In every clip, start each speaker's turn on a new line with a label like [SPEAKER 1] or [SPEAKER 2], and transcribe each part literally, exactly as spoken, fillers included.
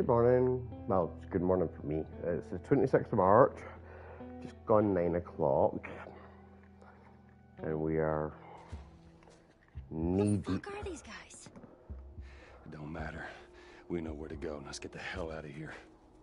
[SPEAKER 1] good morning. Well, it's good morning for me. It's the twenty-sixth of March, just gone nine o'clock, and we are knee deep.
[SPEAKER 2] What the fuck are these guys?
[SPEAKER 3] It don't matter. We know where to go. Let's get the hell out of here.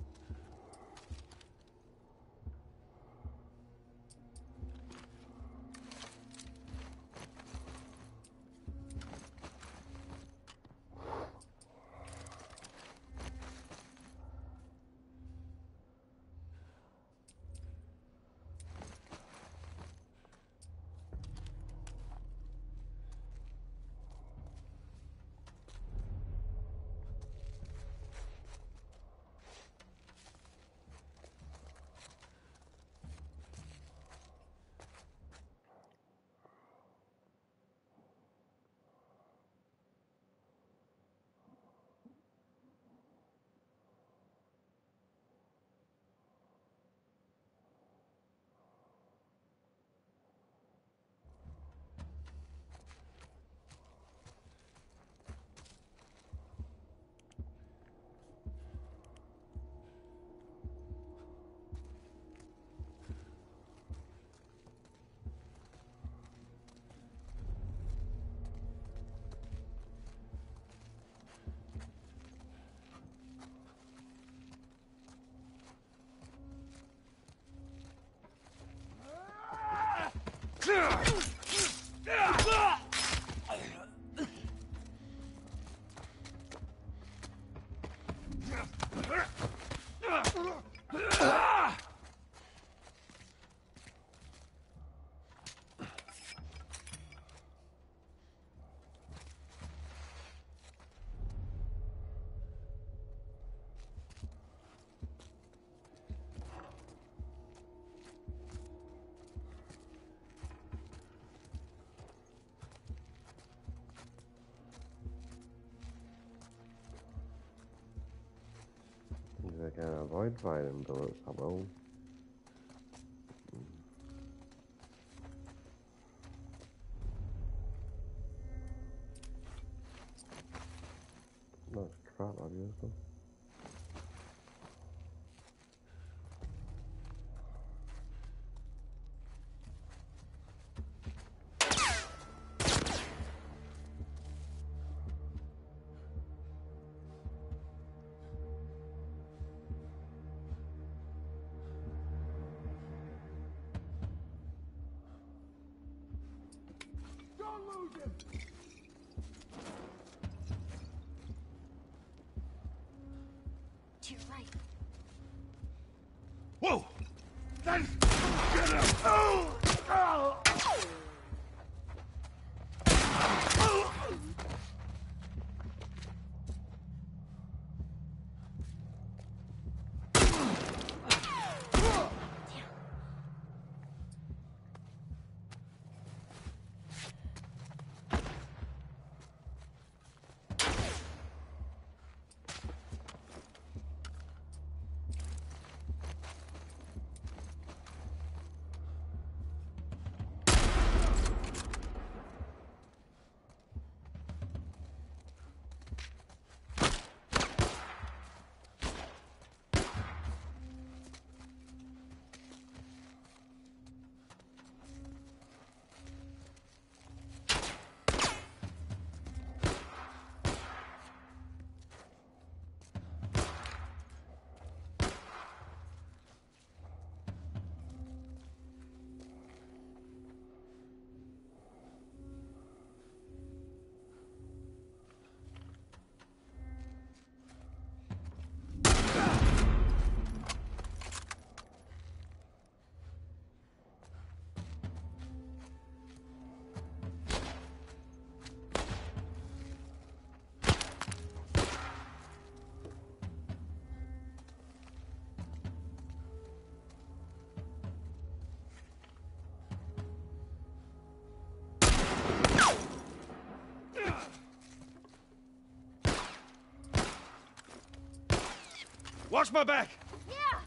[SPEAKER 1] If I can avoid firing bullets, I will. That's crap, I've used them.
[SPEAKER 2] To your right.
[SPEAKER 3] Whoa! Thanks! Get him! Oh! Oh! Watch my back!
[SPEAKER 2] Yeah!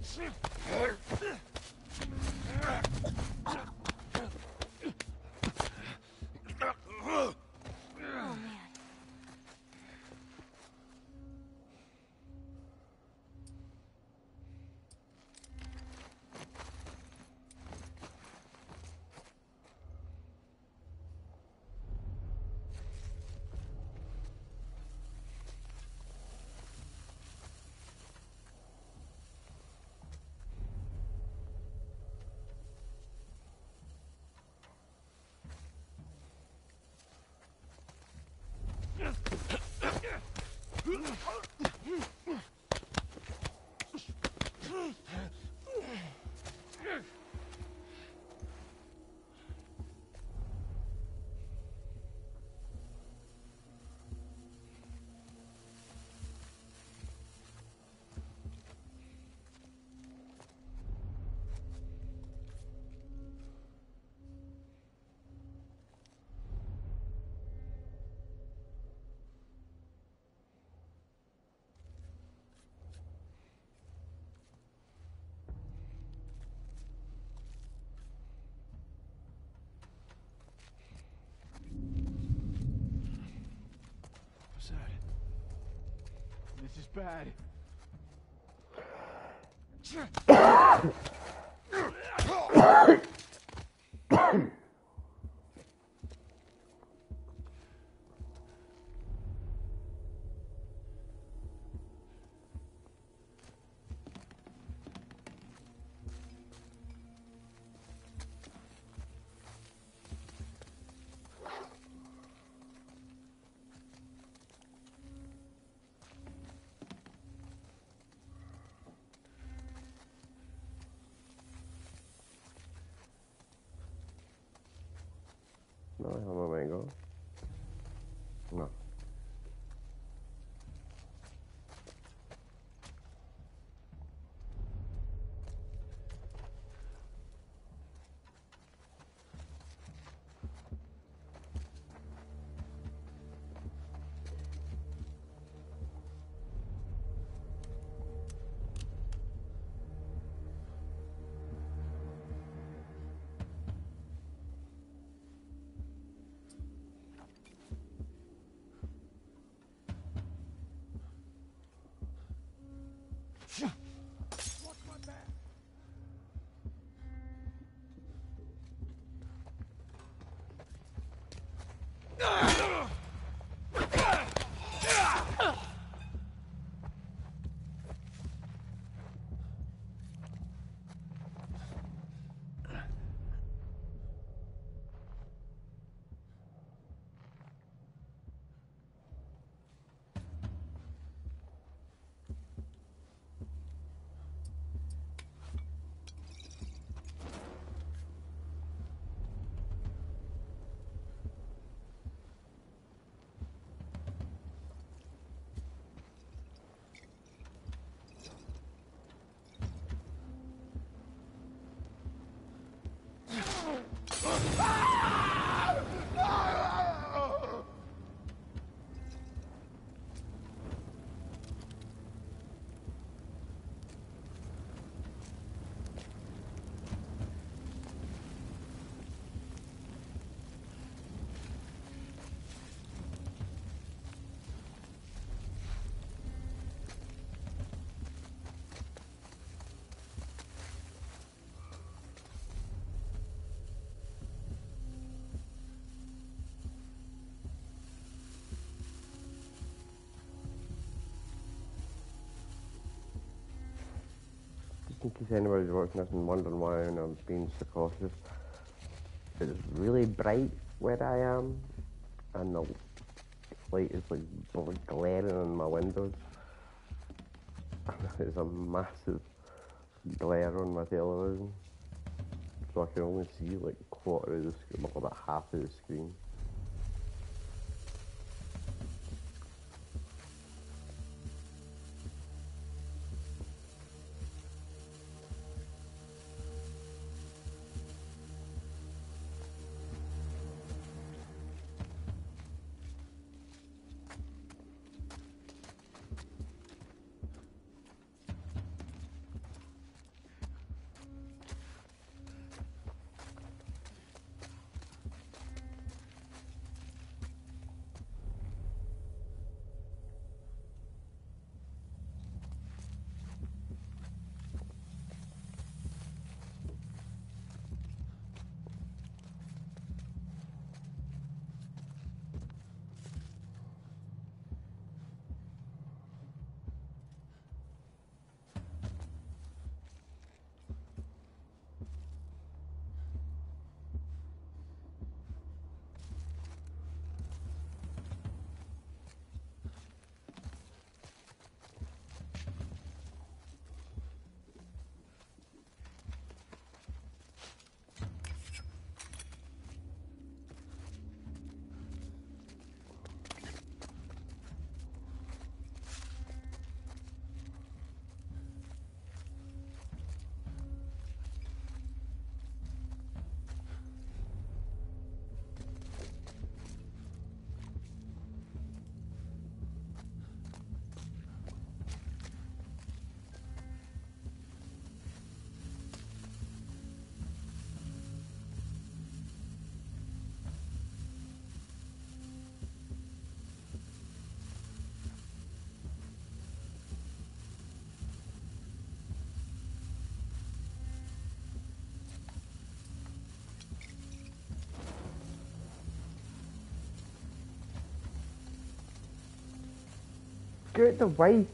[SPEAKER 4] What's that? This is bad.
[SPEAKER 1] No, déjame vengo. No.
[SPEAKER 4] Watch my back.
[SPEAKER 1] In case anybody's watching this and wondering why I'm being so cautious, it's really bright where I am, and the light is like glaring on my windows. There's a massive glare on my television, so I can only see like a quarter of the screen, well, about half of the screen. Get out the way.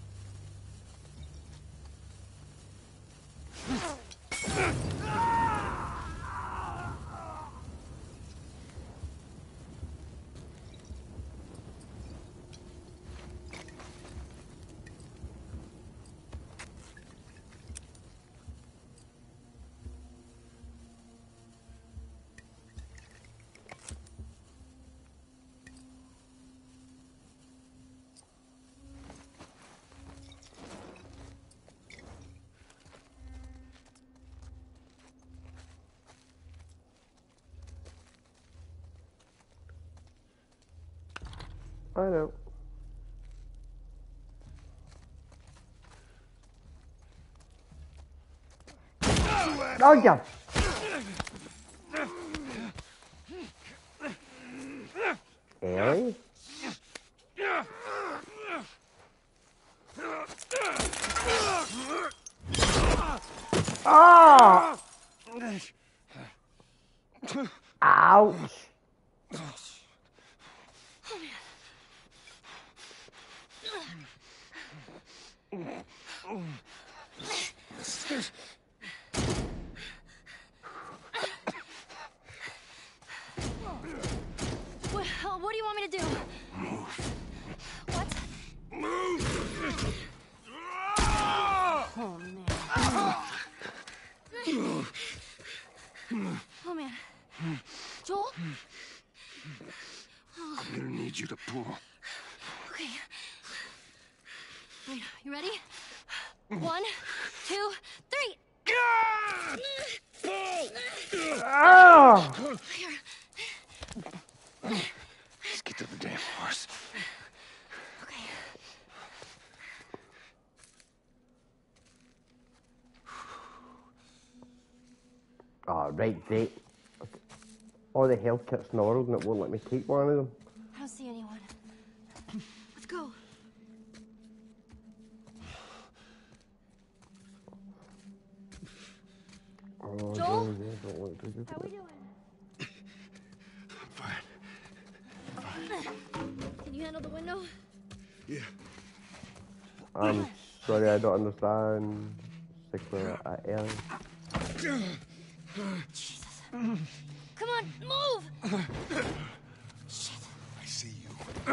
[SPEAKER 1] I know. Oh, yeah. Ellie? Ah! Ouch!
[SPEAKER 2] What, what do you want me to do?
[SPEAKER 3] Move.
[SPEAKER 2] What?
[SPEAKER 3] Move!
[SPEAKER 2] Oh, man. Oh, man. Joel? Oh.
[SPEAKER 3] I'm gonna need you to pull.
[SPEAKER 2] Okay. Wait, you ready? One, two, three.
[SPEAKER 1] Ah!
[SPEAKER 2] Here.
[SPEAKER 3] Let's get to the damn horse.
[SPEAKER 2] Okay.
[SPEAKER 1] Oh, right, great. All the health kit's in the world and it won't let me take one of them.
[SPEAKER 2] I don't see anyone. Let's go.
[SPEAKER 1] Oh,
[SPEAKER 2] Joel?
[SPEAKER 1] no, yeah, don't look too good.
[SPEAKER 2] How we doing?
[SPEAKER 3] I'm fine.
[SPEAKER 2] Can you handle the window?
[SPEAKER 3] Yeah.
[SPEAKER 1] I'm sorry, I don't understand. Stick with it at Ellie.
[SPEAKER 2] Jesus. Come on, move! Shit.
[SPEAKER 3] I see you.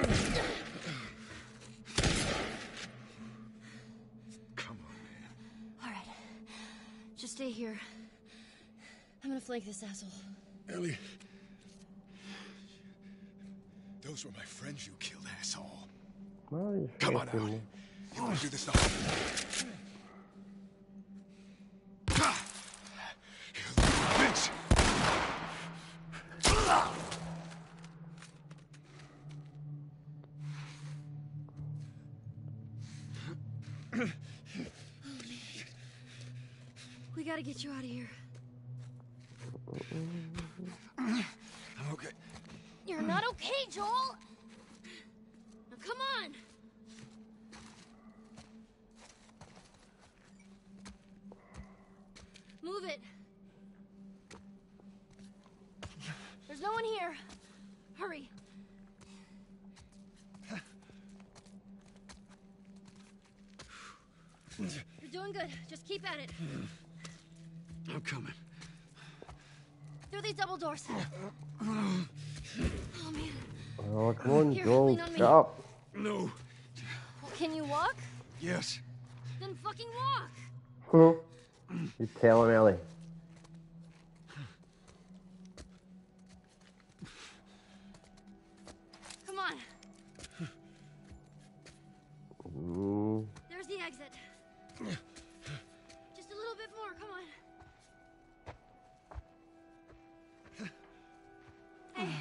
[SPEAKER 3] Come on, man.
[SPEAKER 2] All right. Just stay here. I'm gonna flank this asshole.
[SPEAKER 3] Ellie. Those were my friends you killed, asshole.
[SPEAKER 1] Well, you
[SPEAKER 3] Come on,
[SPEAKER 1] fucking-
[SPEAKER 3] Ellie. You want to do this now? You little bitch.
[SPEAKER 2] We gotta get you out of here.
[SPEAKER 3] I'm okay.
[SPEAKER 2] You're not okay, Joel! Now come on! Move it. There's no one here. Hurry. You're doing good. Just keep at it.
[SPEAKER 3] I'm coming.
[SPEAKER 2] Through these double doors. Oh, man.
[SPEAKER 1] Oh, come on,
[SPEAKER 2] Here,
[SPEAKER 1] Joel,
[SPEAKER 2] lean on me.
[SPEAKER 1] shut up.
[SPEAKER 3] No.
[SPEAKER 2] Well, can you walk?
[SPEAKER 3] Yes.
[SPEAKER 2] Then fucking walk.
[SPEAKER 1] Huh? You tell him, Ellie.
[SPEAKER 2] Come on.
[SPEAKER 1] Mm.
[SPEAKER 2] There's the exit. Just a little bit more. Come on. Hey.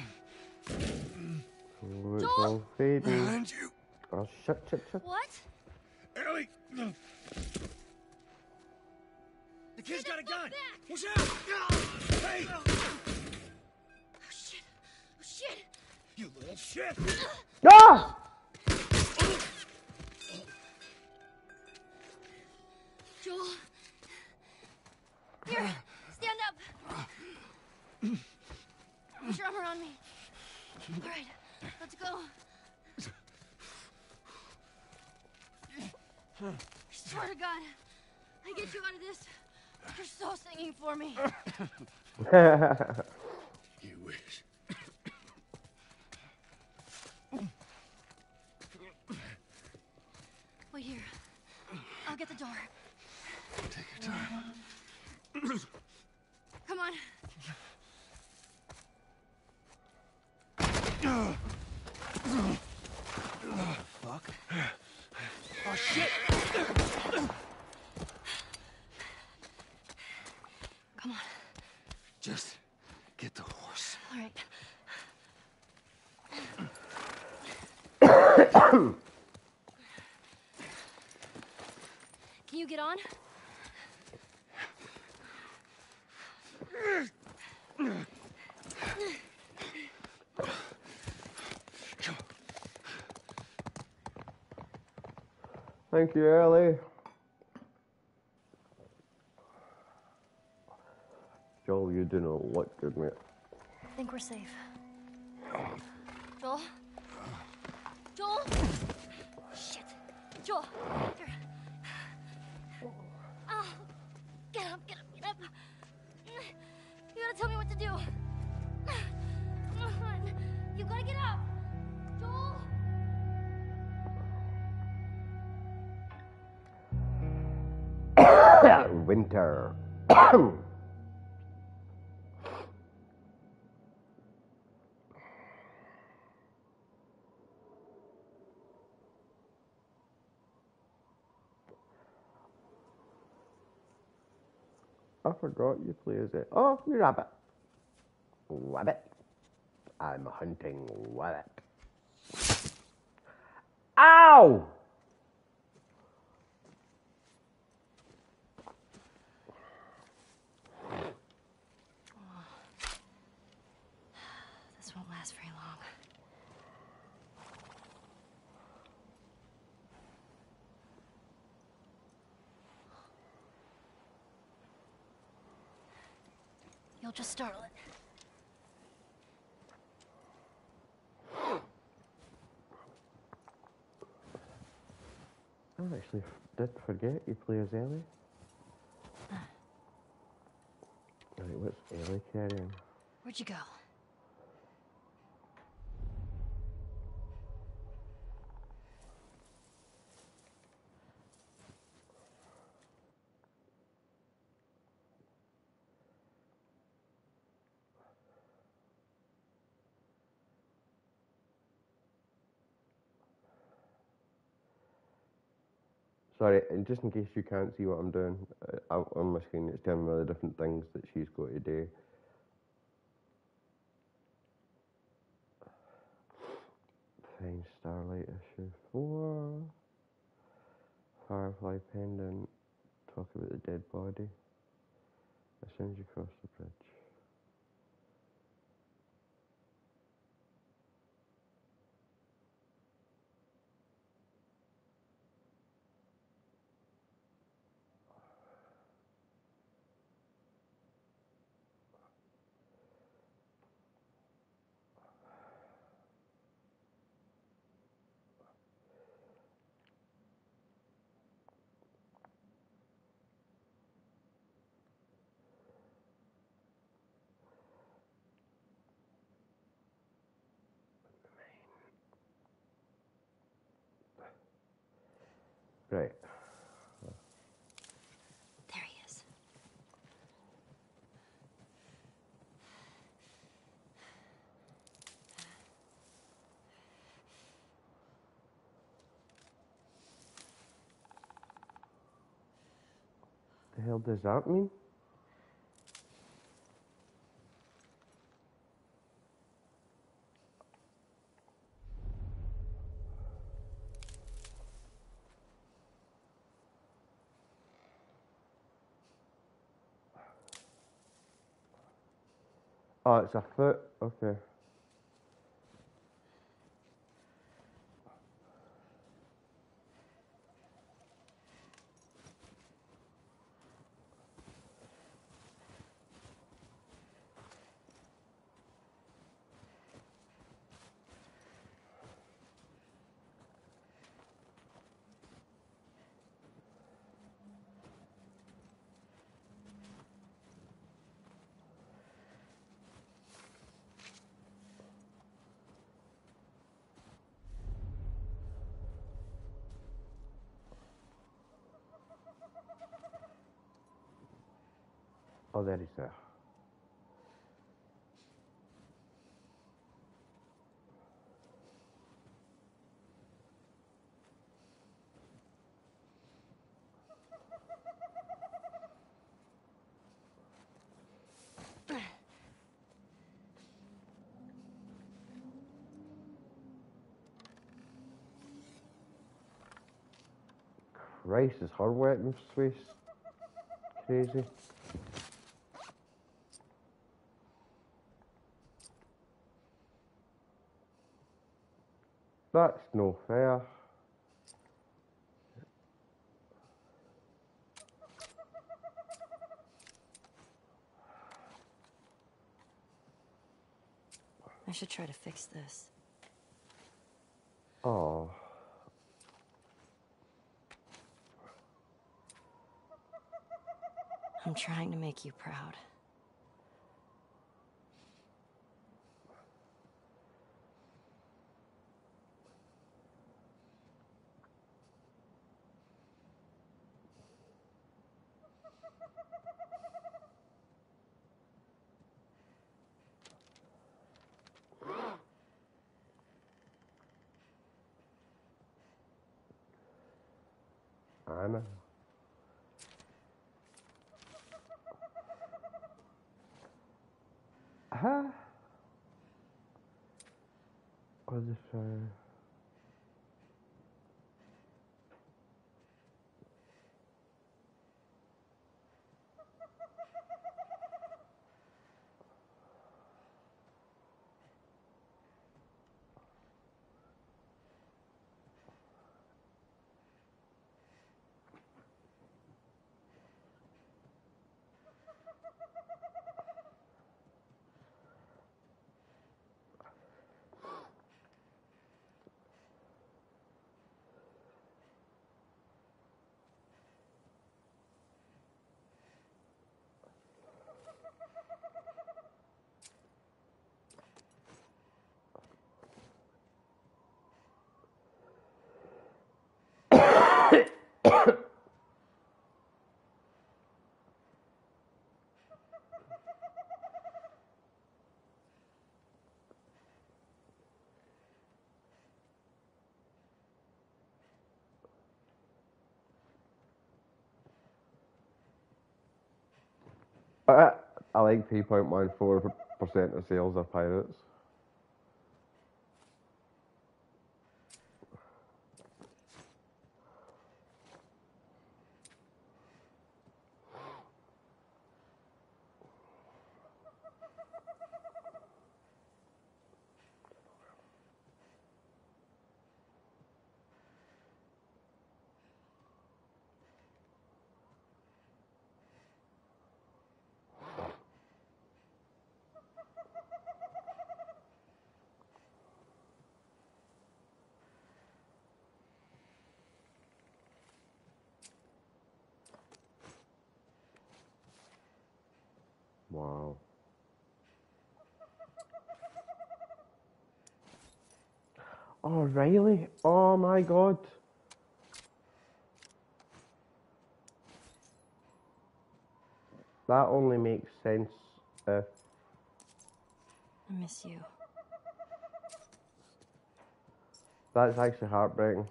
[SPEAKER 1] Oh, it's
[SPEAKER 2] Joel?
[SPEAKER 1] all fading.
[SPEAKER 3] Behind you.
[SPEAKER 1] Oh, shit, shit, shit.
[SPEAKER 2] What?
[SPEAKER 3] Ellie.
[SPEAKER 4] The kid's
[SPEAKER 2] Get
[SPEAKER 4] got a
[SPEAKER 2] the fuck
[SPEAKER 4] gun!
[SPEAKER 2] back!
[SPEAKER 4] Watch out!
[SPEAKER 3] Hey.
[SPEAKER 2] Oh, shit. Oh, shit.
[SPEAKER 4] You little shit!
[SPEAKER 1] Ah!
[SPEAKER 2] Joel. Here. Stand up. Put your arm around me. All right. Let's go. I swear to God, I get you out of this. You're so singing for me.
[SPEAKER 3] You wish.
[SPEAKER 2] Wait here. I'll get the door.
[SPEAKER 3] Take your time.
[SPEAKER 2] Come on.
[SPEAKER 4] Fuck. Oh shit!
[SPEAKER 2] Come on.
[SPEAKER 3] Just get the horse.
[SPEAKER 2] All right. Can you get on?
[SPEAKER 1] Thank you, Ellie. Joel, you do not look good, mate.
[SPEAKER 2] I think we're safe. Joel? Joel? Shit. Joel. Here. Oh. Get up, get up, get up. You gotta tell me what to do. Come on. You gotta get up. Joel?
[SPEAKER 1] Winter. I forgot you play as it. Oh, you rabbit. Rabbit. I'm hunting rabbit. Ow!
[SPEAKER 2] This won't last very long. You'll just startle it.
[SPEAKER 1] I actually did forget you play as Ellie. Right, what's Ellie carrying?
[SPEAKER 2] Where'd you go?
[SPEAKER 1] Sorry, and just in case you can't see what I'm doing, uh, on my screen it's telling me all the different things that she's got to do. Find Starlight issue four. Firefly pendant. Talk about the dead body. As soon as you cross the bridge. Right.
[SPEAKER 2] There he is.
[SPEAKER 1] The hell does that mean? Oh, it's a foot. Okay. Oh, there he's there. Christ, is her weapon space crazy? That's no fair.
[SPEAKER 2] I should try to fix this.
[SPEAKER 1] Oh.
[SPEAKER 2] I'm trying to make you proud.
[SPEAKER 1] Anna. Huh? I'll just try. I, I like three point one four percent of sales are pirates. Wow. Oh, Riley? Oh my god. That only makes sense if
[SPEAKER 2] I miss you.
[SPEAKER 1] that's actually heartbreaking.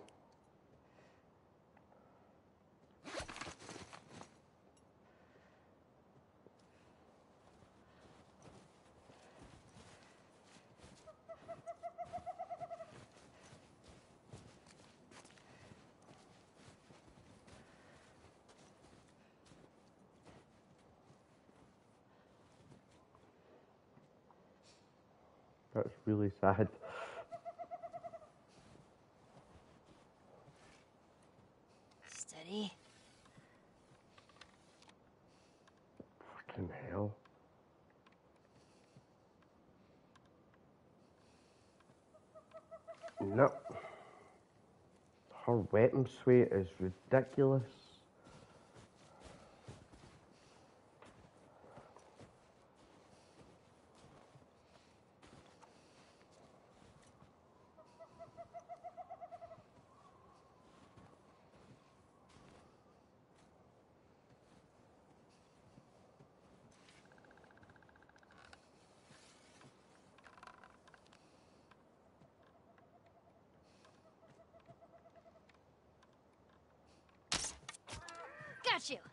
[SPEAKER 1] That's really sad.
[SPEAKER 2] Steady.
[SPEAKER 1] Fucking hell. No. Her weapon suite is ridiculous.
[SPEAKER 2] Got you.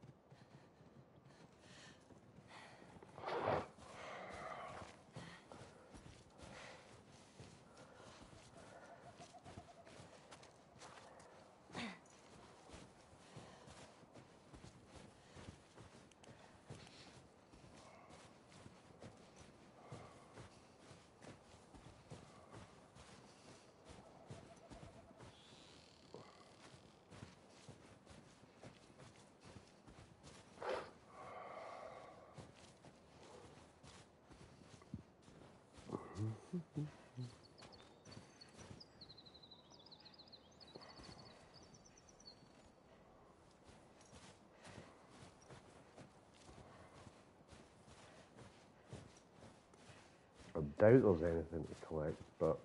[SPEAKER 1] I doubt there's anything to collect, but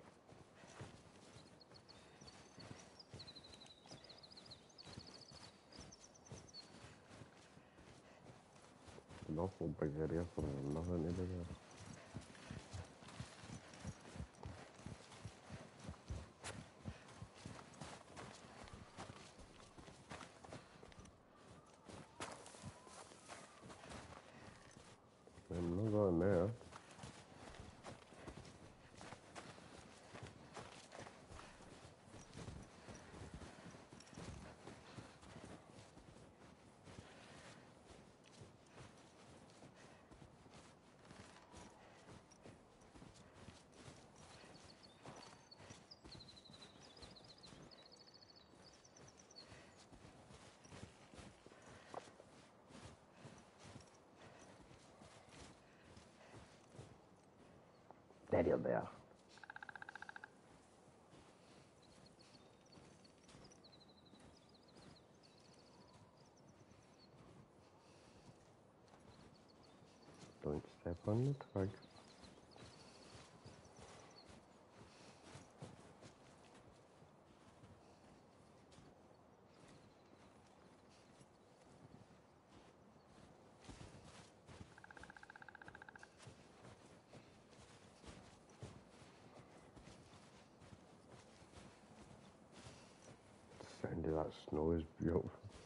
[SPEAKER 1] an awful big area for nothing to do there. I'm not going there. There you're there. Don't step on the twig. The sound of that snow is beautiful.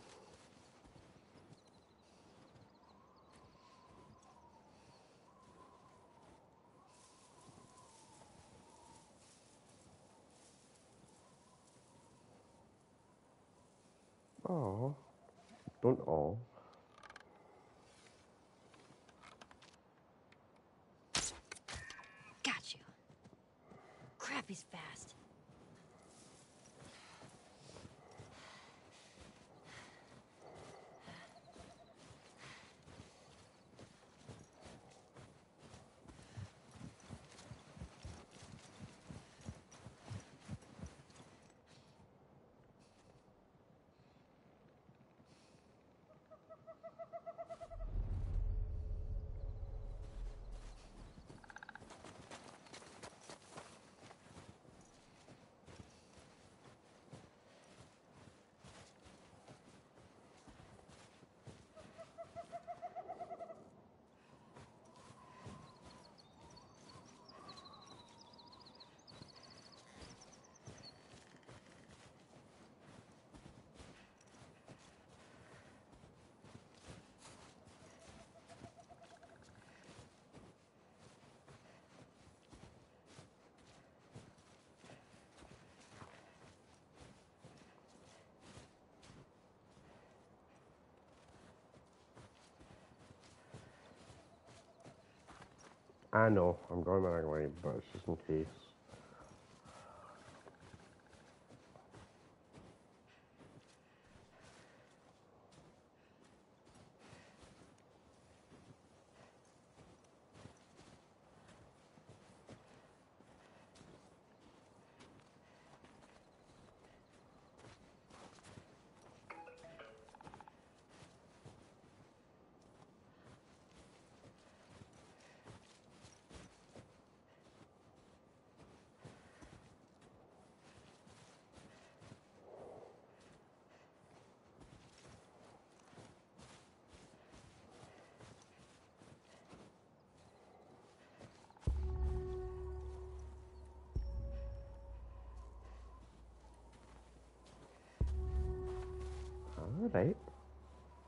[SPEAKER 1] Oh, don't all.
[SPEAKER 2] Got you. Crap, he's fast.
[SPEAKER 1] I know, I'm going the wrong way, but it's just in case. Alright.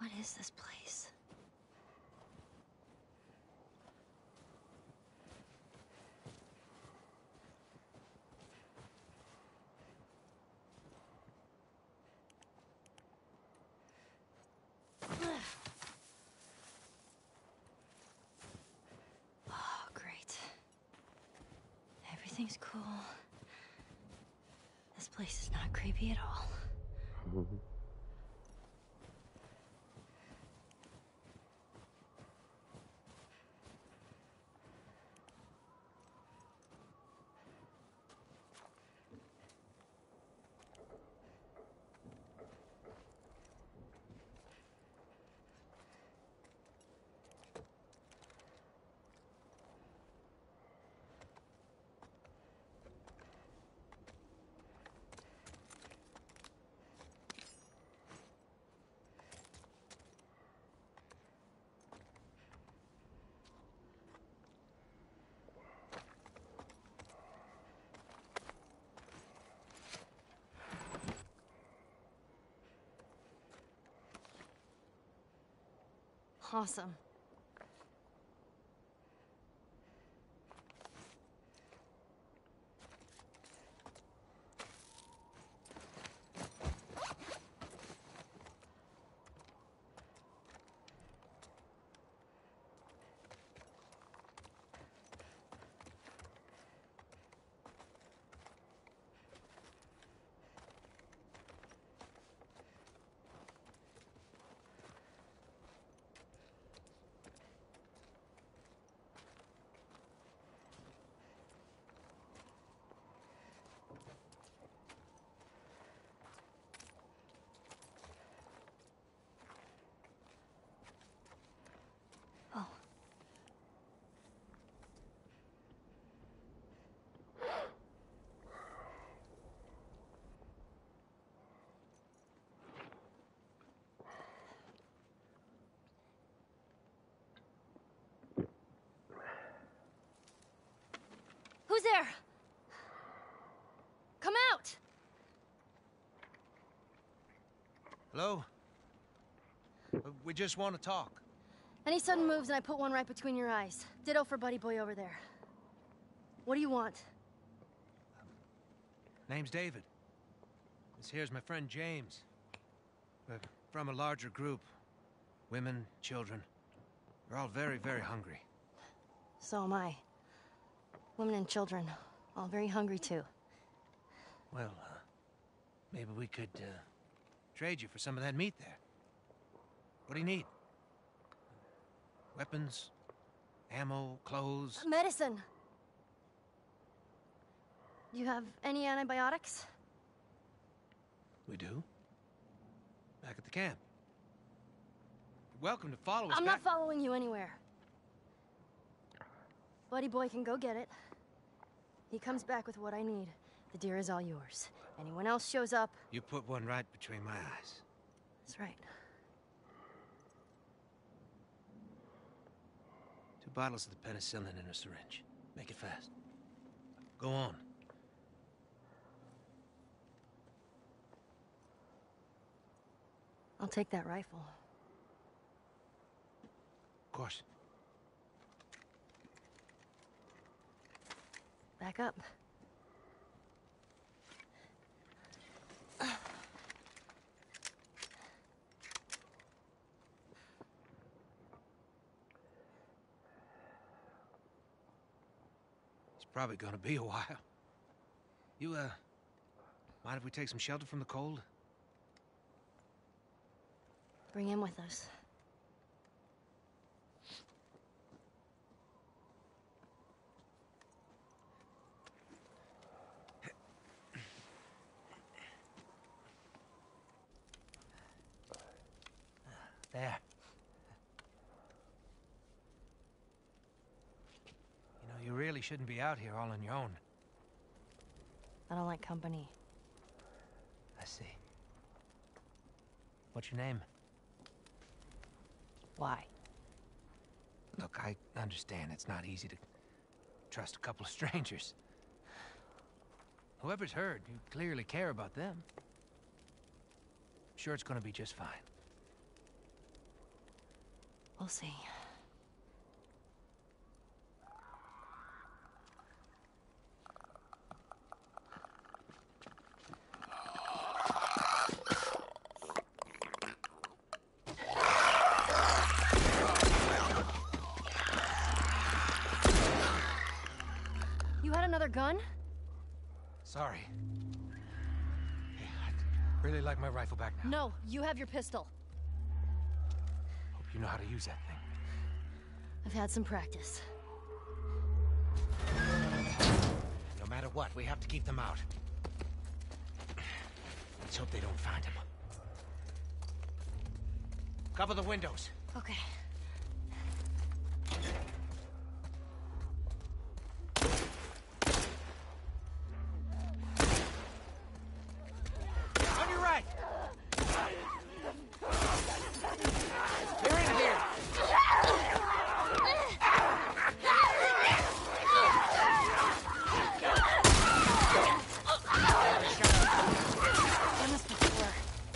[SPEAKER 2] What is this place? Oh, great. Everything's cool. This place is not creepy at all. Awesome. Oh. Who's there? Come out!
[SPEAKER 4] Hello? Uh, We just want to talk.
[SPEAKER 2] Any sudden moves and I put one right between your eyes. Ditto for Buddy Boy over there. What do you want?
[SPEAKER 4] Name's David. This here's my friend James. We're from a larger group. Women, children. We're all very, very hungry.
[SPEAKER 2] So am I. Women and children, all very hungry too.
[SPEAKER 4] Well, uh, maybe we could, uh, trade you for some of that meat there. What do you need? Weapons? Ammo? Clothes?
[SPEAKER 2] Medicine! You have any antibiotics?
[SPEAKER 4] We do. Back at the camp. You're welcome to follow us
[SPEAKER 2] I'm
[SPEAKER 4] back.
[SPEAKER 2] not following you anywhere. Buddy Boy can go get it. He comes back with what I need. The deer is all yours. Anyone else shows up...
[SPEAKER 4] You put one right between my eyes.
[SPEAKER 2] That's right.
[SPEAKER 4] Two bottles of the penicillin in a syringe. Make it fast. Go on.
[SPEAKER 2] I'll take that rifle.
[SPEAKER 4] Of course.
[SPEAKER 2] Back up.
[SPEAKER 4] It's probably gonna be a while. You, uh, mind if we take some shelter from the cold?
[SPEAKER 2] Bring him with us.
[SPEAKER 4] There. You know, you really shouldn't be out here all on your own.
[SPEAKER 2] I don't like company.
[SPEAKER 4] I see. What's your name?
[SPEAKER 2] Why?
[SPEAKER 4] Look, I understand it's not easy to trust a couple of strangers. Whoever's hurt, you clearly care about them. I'm sure it's gonna be just fine.
[SPEAKER 2] We'll see. You had another gun?
[SPEAKER 4] Sorry. Hey, I'd really like my rifle back now.
[SPEAKER 2] No, you have your pistol.
[SPEAKER 4] Hope you know how to use that thing.
[SPEAKER 2] I've had some practice.
[SPEAKER 4] No matter what, we have to keep them out. Let's hope they don't find him. Cover the windows.
[SPEAKER 2] Okay.
[SPEAKER 4] On your right! They're in here!
[SPEAKER 2] I must be clear.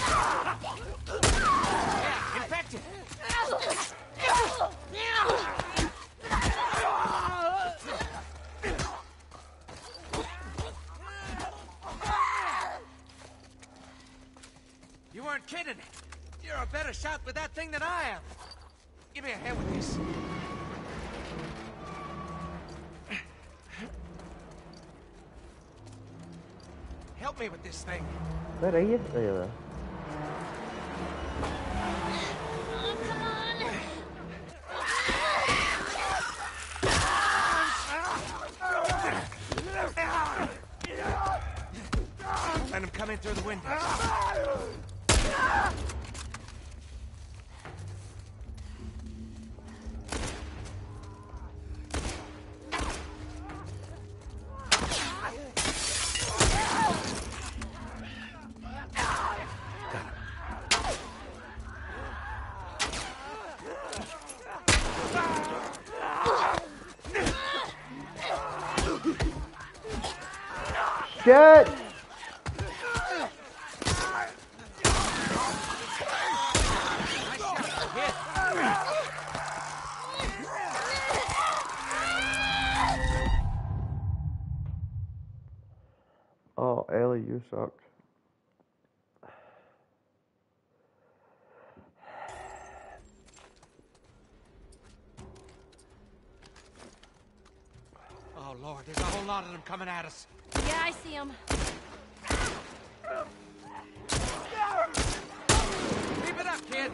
[SPEAKER 4] Yeah, infected! You weren't kidding. You're a better shot with that thing than I am. Give me a hand with this. Help me with this thing.
[SPEAKER 1] Where are you? There you are.
[SPEAKER 2] Oh, come on!
[SPEAKER 4] Let him come in through the window.
[SPEAKER 1] Shit! Oh, Ellie, you suck.
[SPEAKER 4] Oh, Lord, there's a whole lot of them coming at us.
[SPEAKER 2] Yeah, I see him.
[SPEAKER 4] Keep it up, kid.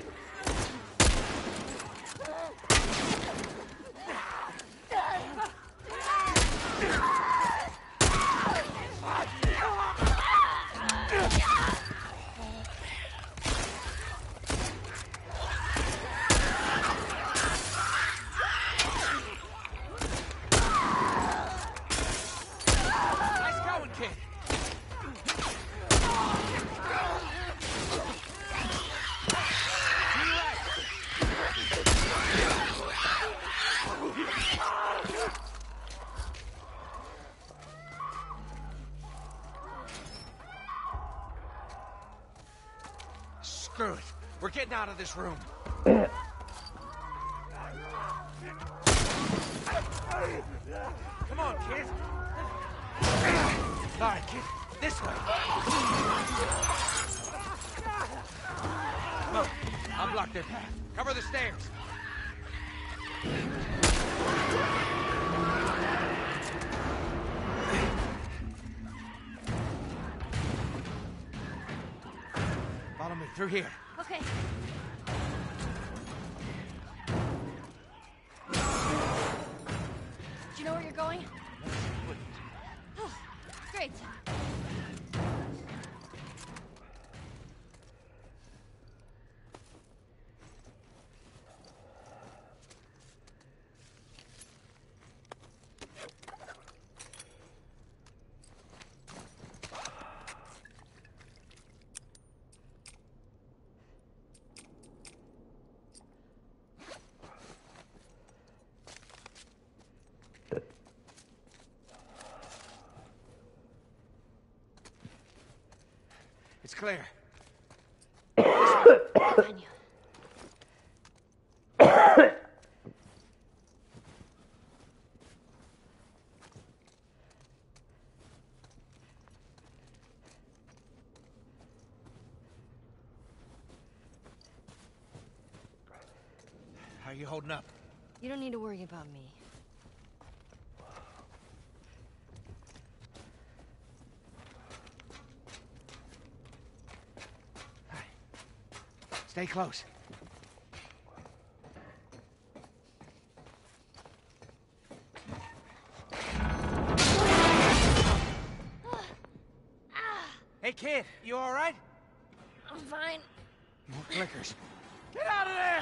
[SPEAKER 4] Nice going, kid. To your right. Screw it. We're getting out of this room. Come on, kid. All right, kid. This way. Look, I'll block their path. Cover the stairs. Follow me through here.
[SPEAKER 2] Okay. Do you know where you're going? Great.
[SPEAKER 4] It's clear.
[SPEAKER 2] On you.
[SPEAKER 4] How are you holding up?
[SPEAKER 2] You don't need to worry about me.
[SPEAKER 4] Stay close. Hey, kid, you all right?
[SPEAKER 2] I'm fine.
[SPEAKER 4] More clickers. Get out of there!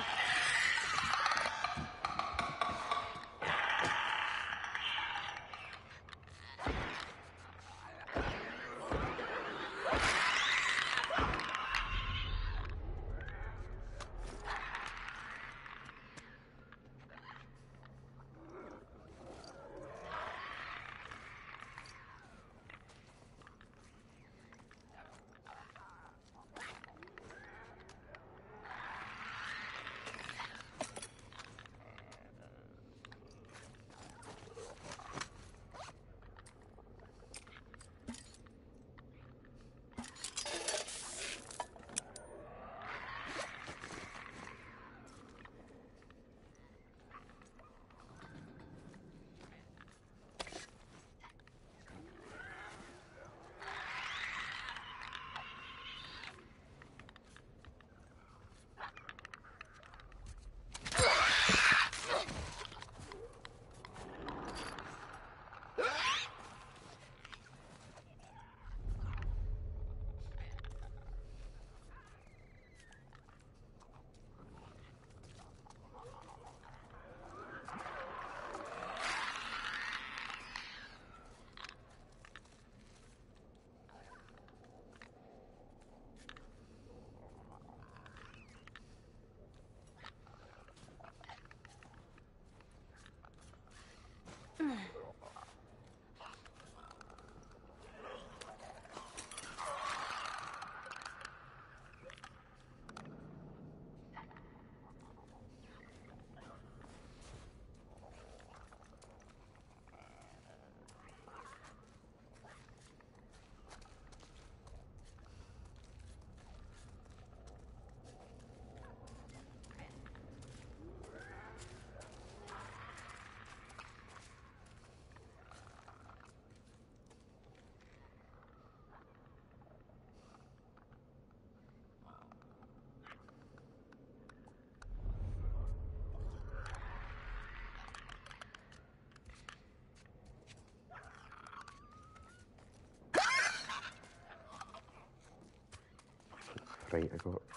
[SPEAKER 1] Right, I got.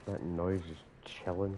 [SPEAKER 1] That noise is chilling.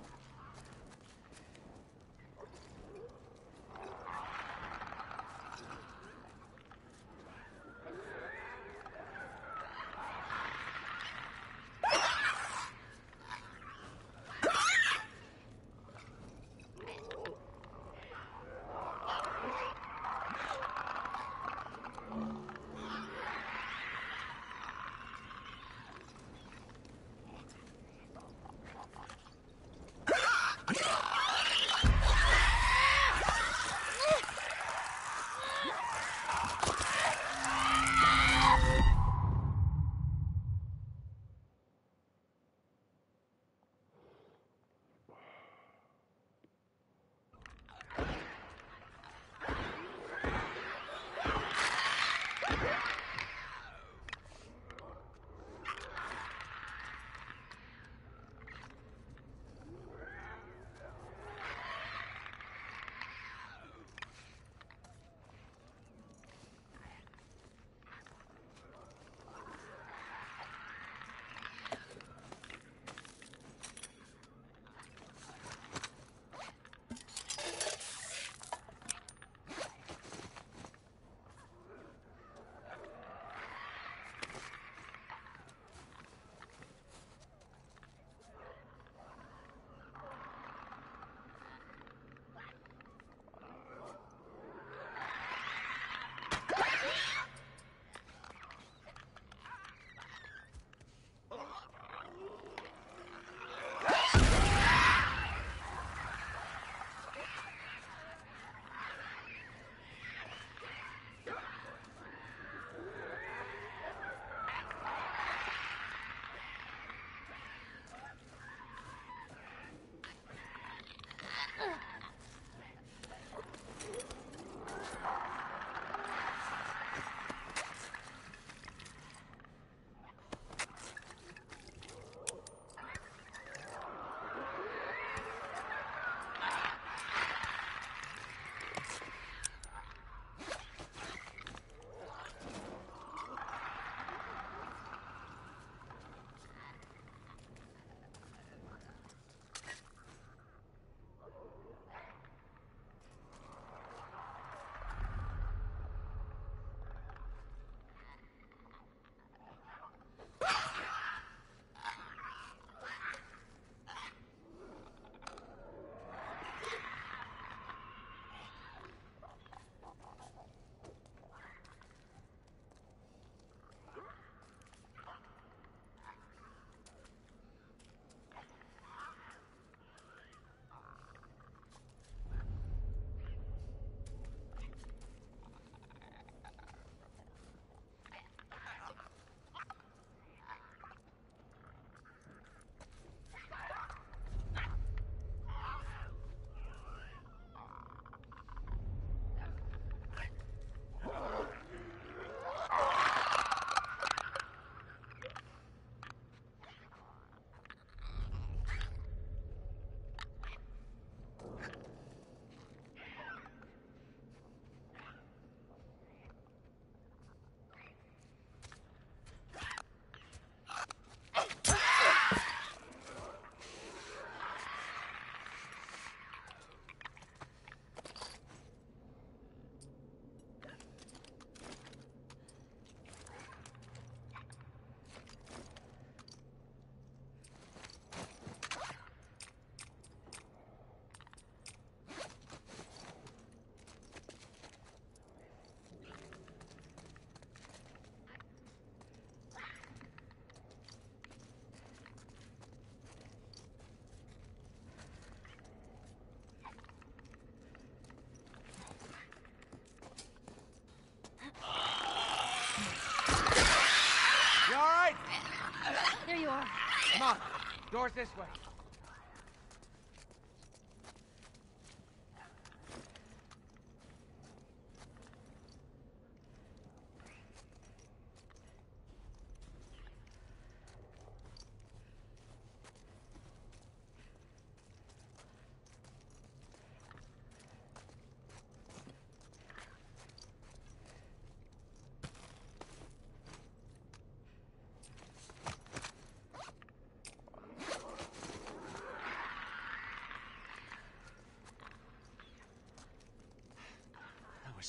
[SPEAKER 2] There you are.
[SPEAKER 4] Come on. Door's this way.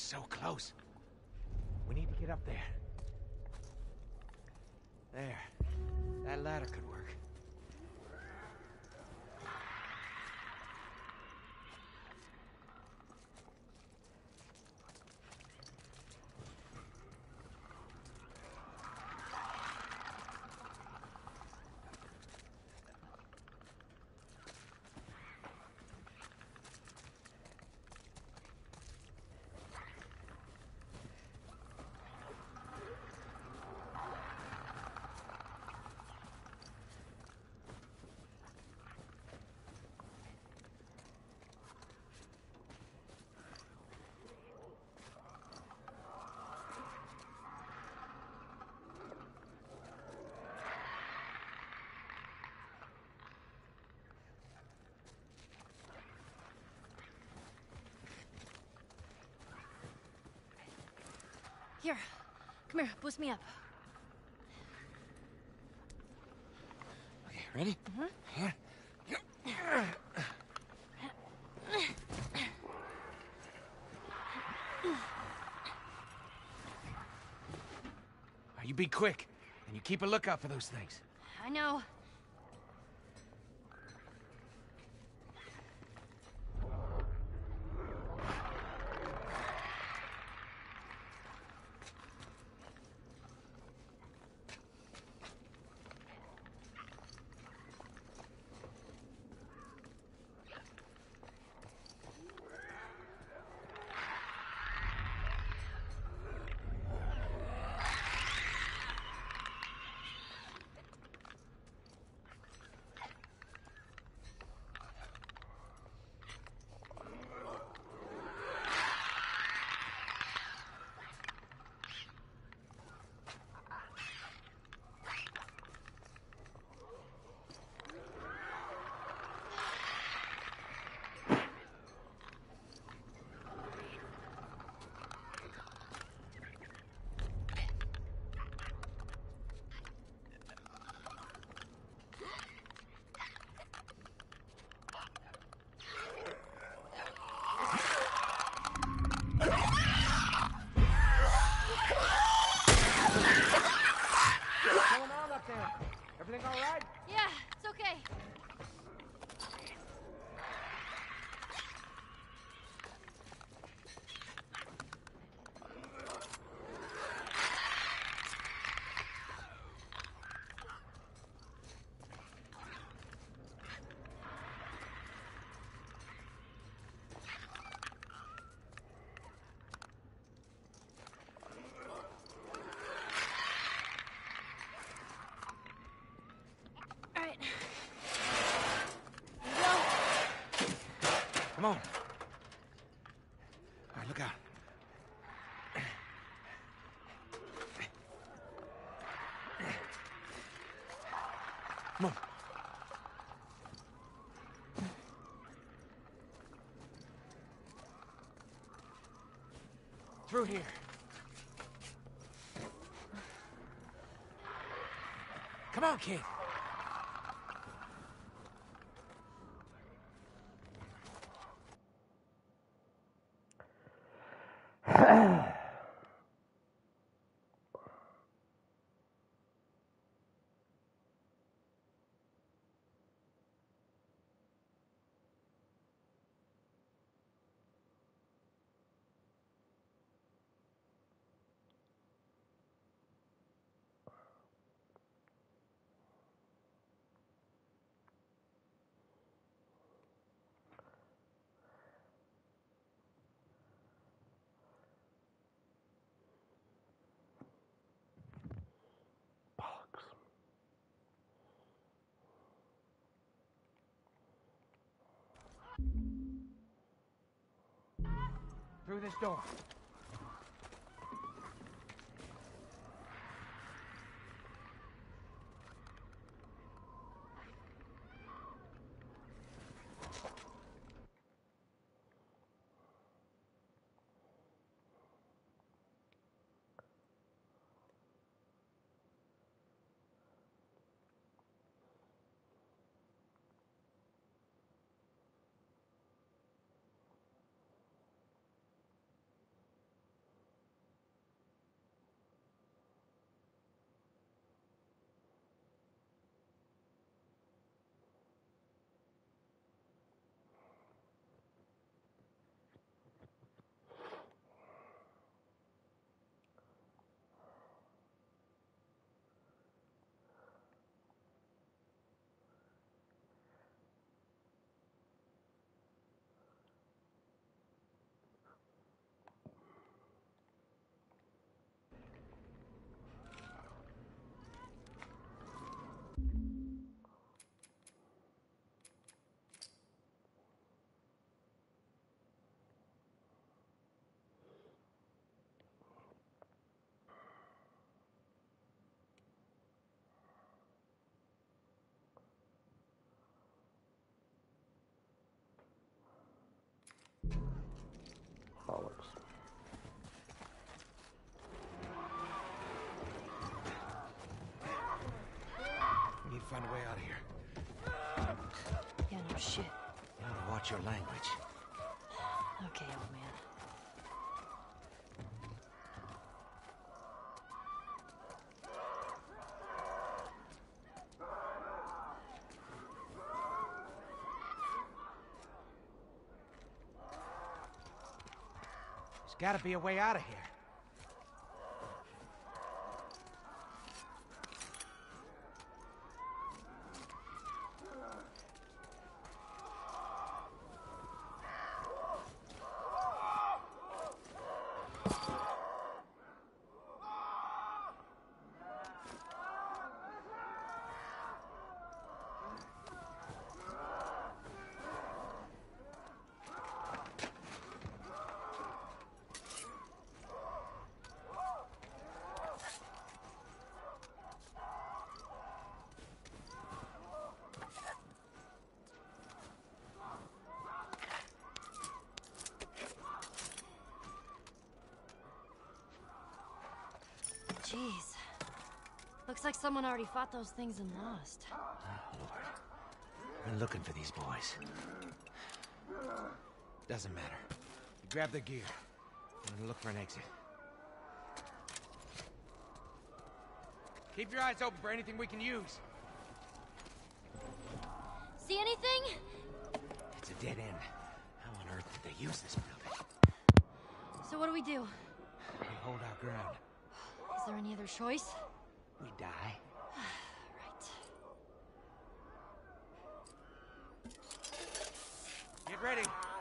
[SPEAKER 4] so close. We need to get up there. There. That ladder could work.
[SPEAKER 2] Here, come here, boost me up.
[SPEAKER 4] Okay, ready?
[SPEAKER 2] Mm-hmm.
[SPEAKER 4] Here. You be quick, and you keep a lookout for those things.
[SPEAKER 2] I know.
[SPEAKER 4] Everything all right?
[SPEAKER 2] Yeah, it's okay. All right. Here we go.
[SPEAKER 4] Come on. All right, look out. Come on. Through here. Come on, kid. Through this door. find a way out of here.
[SPEAKER 2] Yeah, no shit.
[SPEAKER 4] You ought to watch your language.
[SPEAKER 2] Okay, old man.
[SPEAKER 4] There's gotta be a way out of here.
[SPEAKER 2] Jeez. Looks like someone already fought those things and lost.
[SPEAKER 4] Oh, Lord. I've been looking for these boys. Doesn't matter. You grab their gear. I'm gonna look for an exit. Keep your eyes open for anything we can use.
[SPEAKER 2] See anything?
[SPEAKER 4] It's a dead end. How on earth did they use this building?
[SPEAKER 2] So what do we do?
[SPEAKER 4] We hold our ground.
[SPEAKER 2] Is there any other choice?
[SPEAKER 4] We die.
[SPEAKER 2] Right.
[SPEAKER 4] Get ready.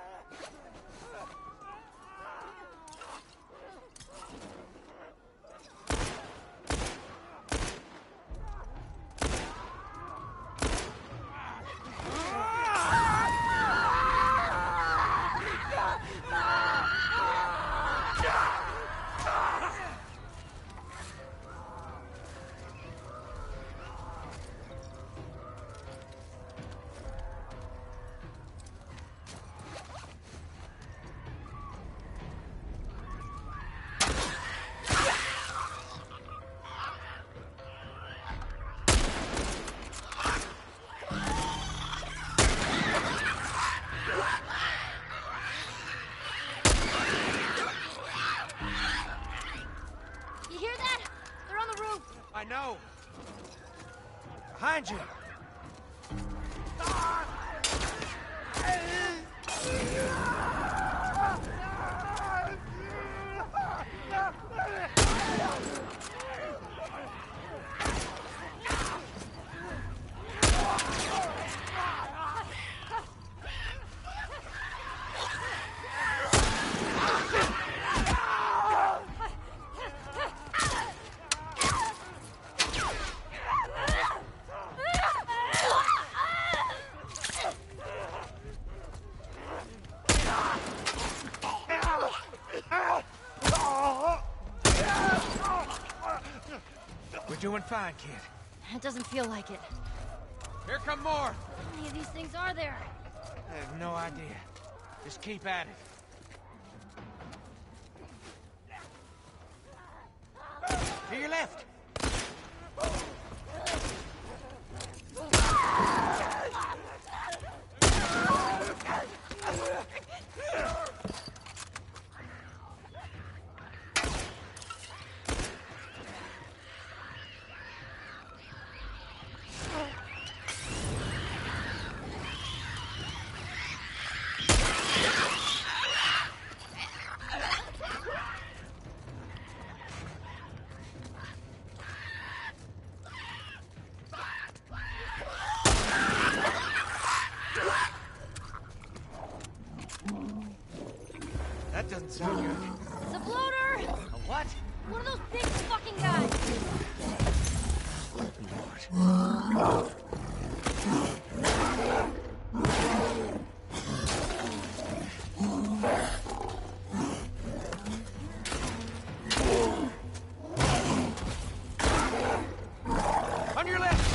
[SPEAKER 2] You hear that? They're on the roof.
[SPEAKER 4] I know. Behind you. We're doing fine, kid.
[SPEAKER 2] It doesn't feel like it.
[SPEAKER 4] Here come more.
[SPEAKER 2] How many of these things are there?
[SPEAKER 4] I have no idea. Just keep at it. To your left. That doesn't sound good.
[SPEAKER 2] It's a bloater!
[SPEAKER 4] A what?
[SPEAKER 2] One of those big fucking guys!
[SPEAKER 4] Lord. On your left!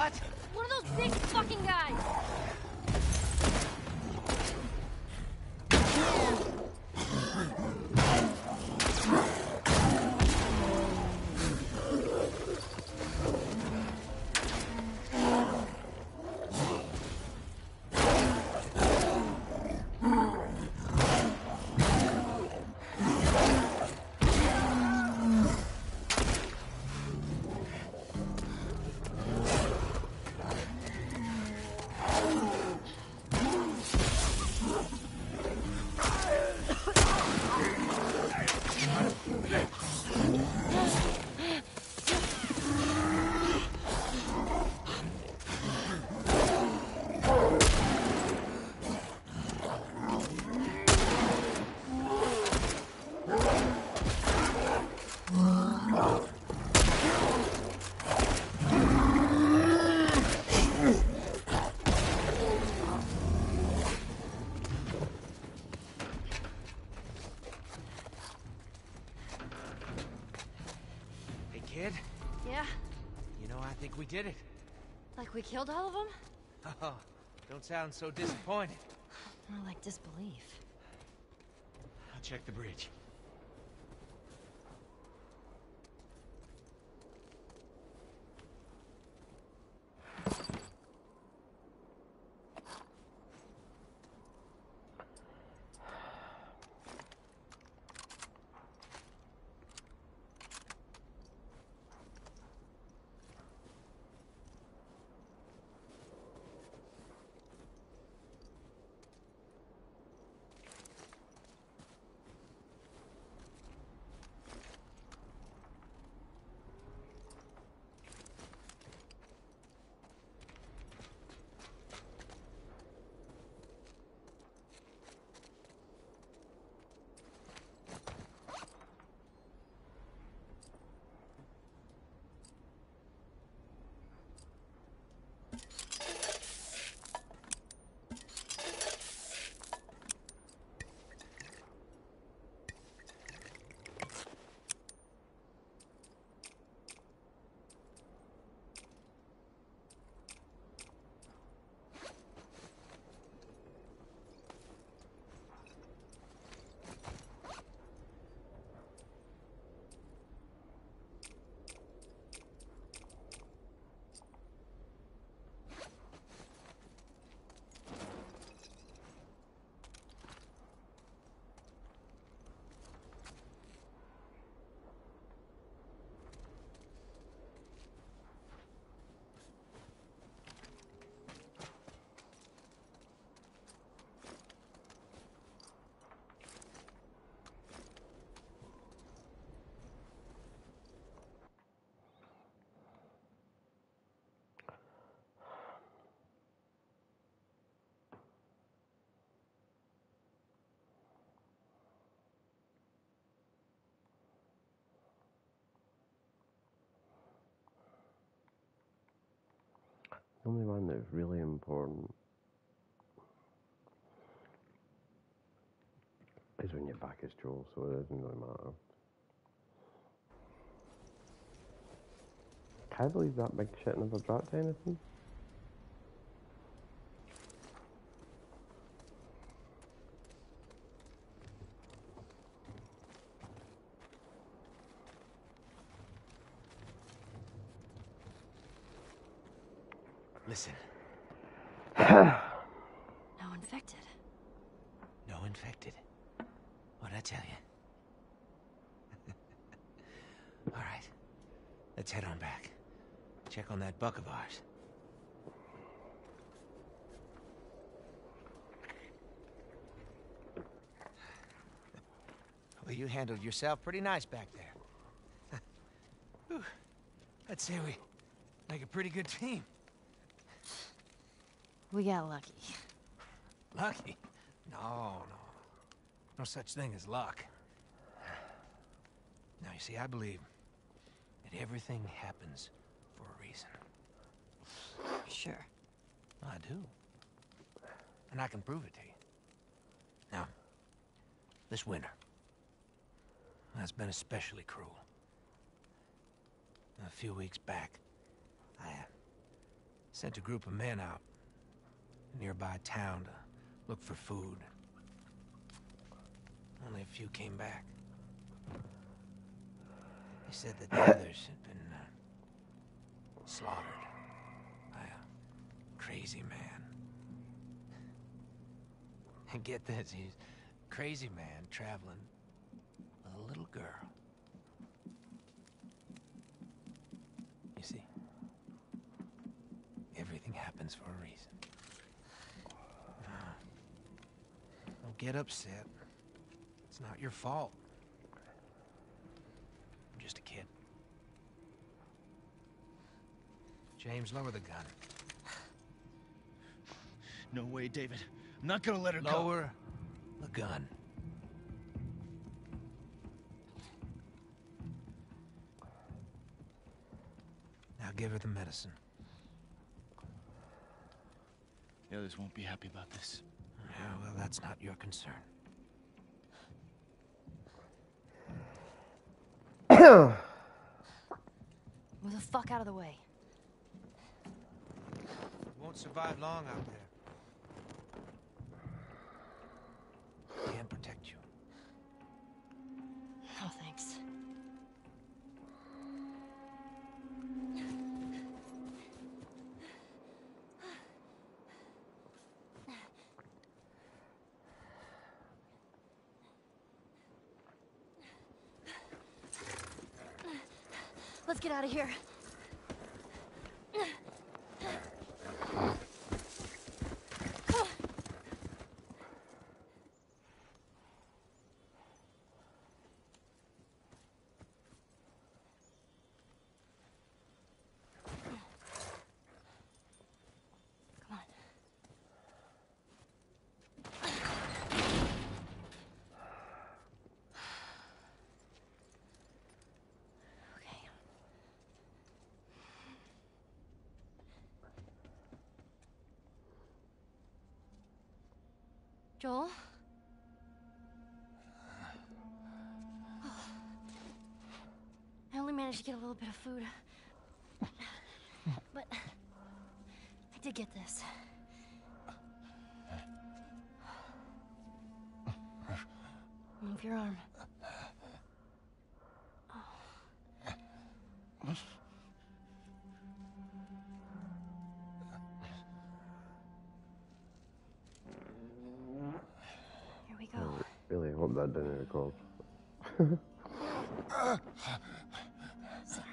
[SPEAKER 4] What?
[SPEAKER 2] One of those big fucking guys!
[SPEAKER 4] Kid,
[SPEAKER 2] Yeah?
[SPEAKER 4] you know, I think we did it.
[SPEAKER 2] Like we killed all of them?
[SPEAKER 4] Oh, don't sound so disappointed.
[SPEAKER 2] More like disbelief.
[SPEAKER 4] I'll check the bridge.
[SPEAKER 1] The only one that's really important is when you're back as Joel, so it doesn't really matter. Can't believe that big shit never dropped anything.
[SPEAKER 4] Listen,
[SPEAKER 2] No infected.
[SPEAKER 4] no infected. What'd I tell you? All right, let's head on back. Check on that buck of ours. Well, you handled yourself pretty nice back there. Whew. I'd say we make a pretty good team.
[SPEAKER 2] We got lucky.
[SPEAKER 4] Lucky? No, no. No such thing as luck. Now, you see, I believe that everything happens for a reason.
[SPEAKER 2] Sure.
[SPEAKER 4] I do. And I can prove it to you. Now, this winter, that's been especially cruel. A few weeks back, I, uh, sent a group of men out to a nearby town to look for food. Only a few came back. They said that the others had been uh, slaughtered by a crazy man. And get this, he's a crazy man traveling with a little girl. You see, everything happens for a reason. Now, don't get upset. It's not your fault. I'm just a kid. James, lower the gun.
[SPEAKER 5] No way, David. I'm not gonna let her go.
[SPEAKER 4] Lower the gun. Now give her the medicine.
[SPEAKER 5] The others won't be happy about this.
[SPEAKER 4] Yeah, well, that's not your concern.
[SPEAKER 2] Move the fuck out of the way.
[SPEAKER 4] You won't survive long out there. Can't protect you.
[SPEAKER 2] Oh, thanks. Let's get out of here. Joel? Oh. I only managed to get a little bit of food. But I did get this. Move your arm. Oh. Here we go.
[SPEAKER 1] I really hope that didn't record.
[SPEAKER 2] Sorry.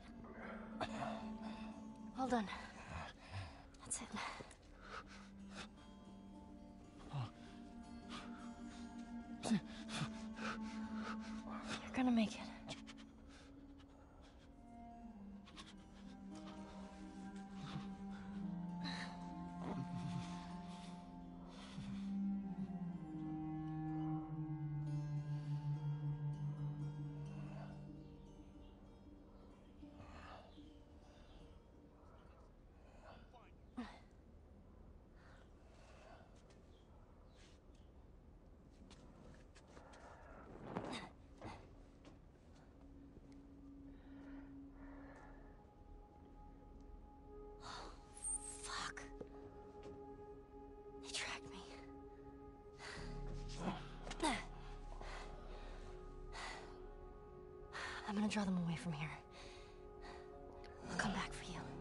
[SPEAKER 2] Well done. That's it. You're gonna make it. I'm gonna draw them away from here. I'll come back for you.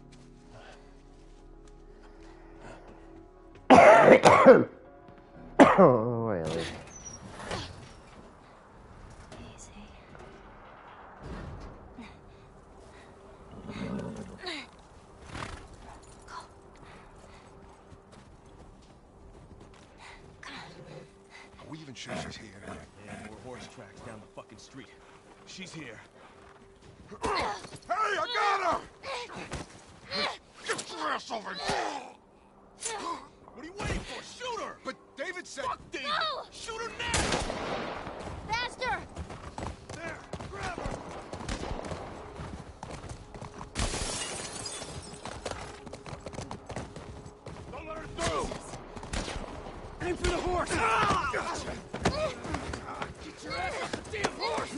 [SPEAKER 1] Oh, really?
[SPEAKER 2] Easy. Go. Come on.
[SPEAKER 3] Are we even sure she's here?
[SPEAKER 5] Yeah, more horse tracks down the fucking street. She's here.
[SPEAKER 3] Hey, I got her! Get your ass over here!
[SPEAKER 5] What are you waiting for? Shoot her!
[SPEAKER 3] But David said...
[SPEAKER 5] Fuck David!
[SPEAKER 2] No!
[SPEAKER 5] Shoot her now!
[SPEAKER 2] Faster!
[SPEAKER 5] There! Grab her! Don't let her through! Aim for the horse! Ah! Gotcha! Get your ass off the damn horse!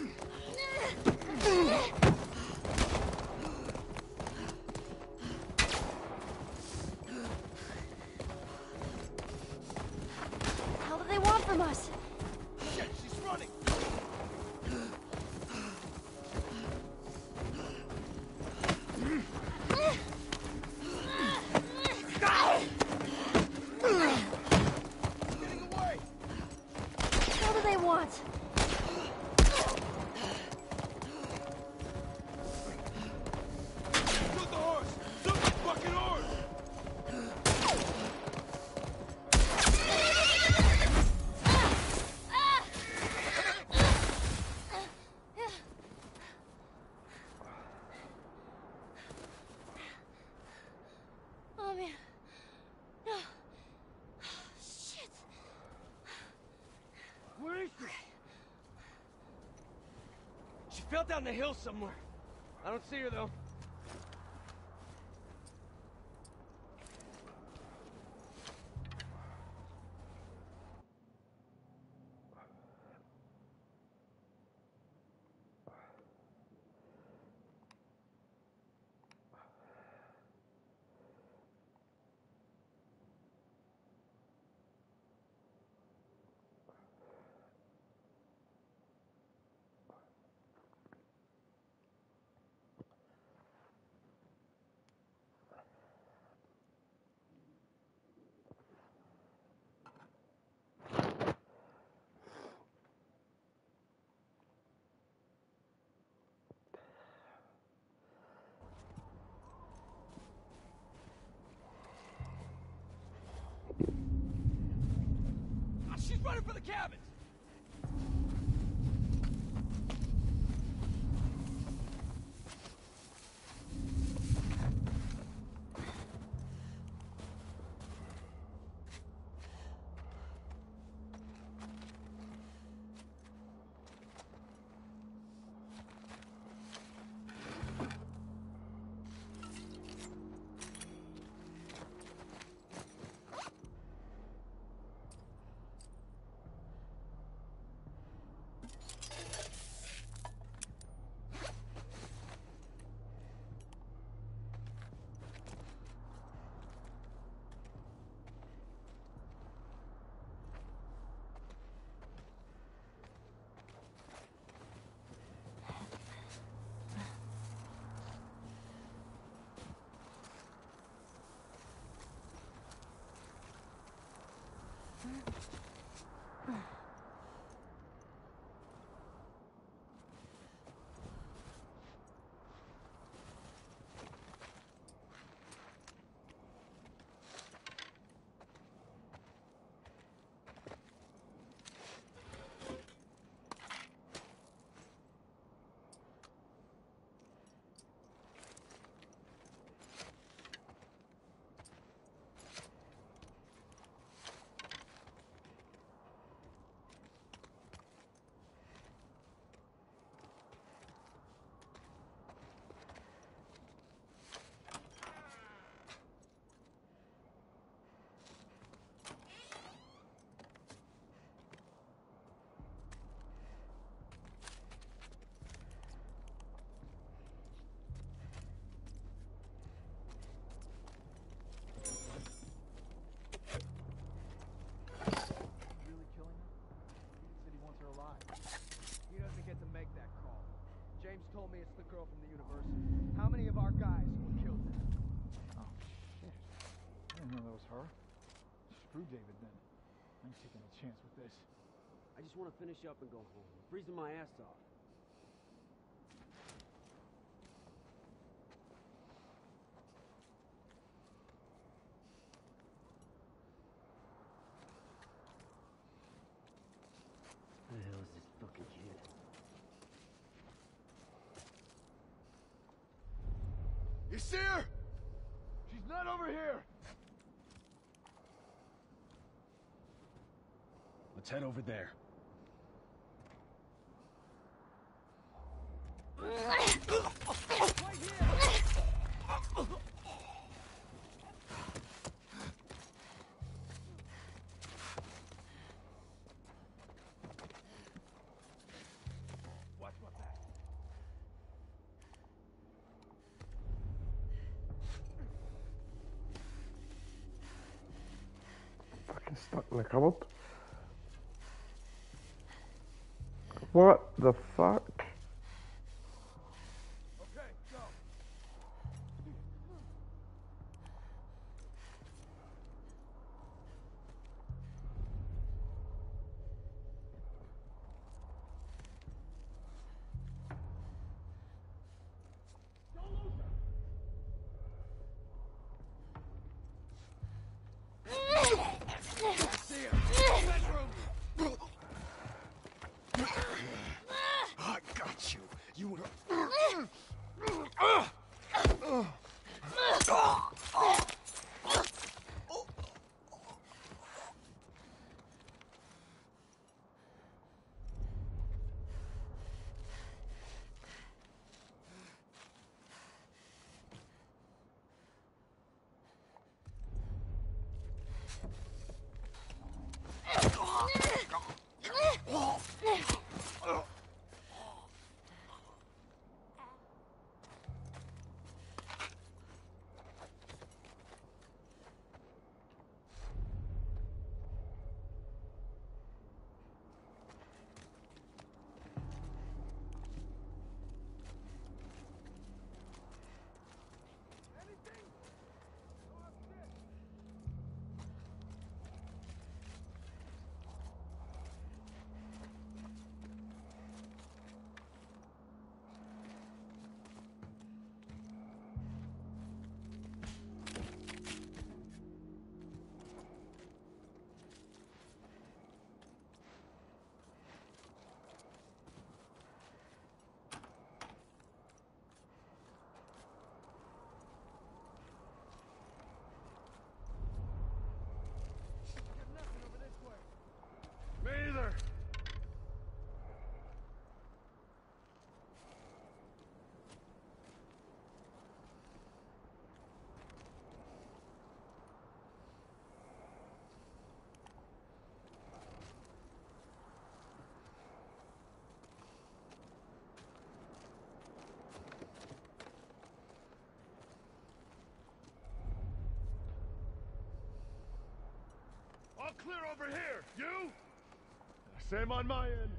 [SPEAKER 5] fell down the hill somewhere. I don't see her, though. She's running for the cabins! James told me it's the girl from the university. How many of our guys were killed there?
[SPEAKER 6] Oh, shit. I didn't know that was her. Screw David then. I'm taking a chance with this.
[SPEAKER 7] I just want to finish up and go home. I'm freezing my ass off. Where the hell is this fucking kid?
[SPEAKER 5] You see her? She's not over here.
[SPEAKER 3] Let's head over there.
[SPEAKER 5] Watch my back.
[SPEAKER 1] Fucking stuck in the cupboard. What the fuck?
[SPEAKER 5] Okay, go. Don't lose her. See her. Bedroom.
[SPEAKER 3] Oh, God.
[SPEAKER 5] clear over here. You? Same on my end.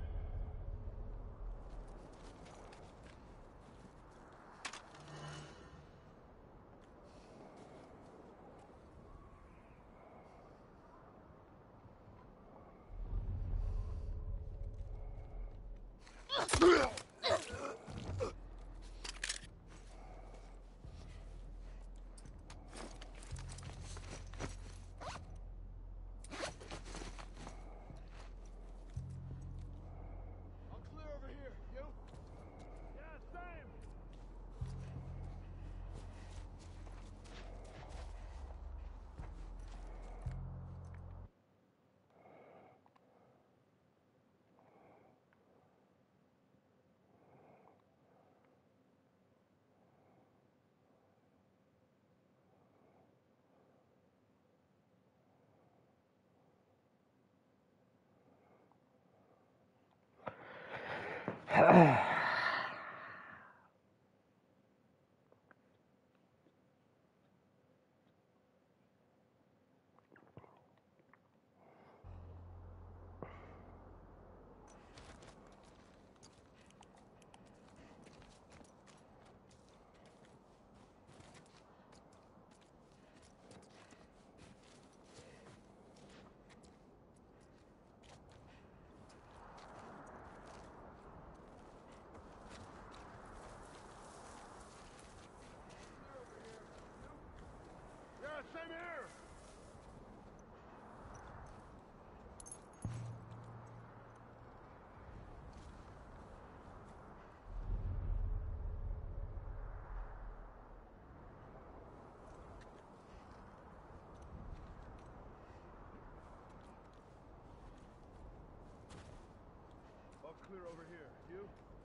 [SPEAKER 5] Same here! All clear over here. You?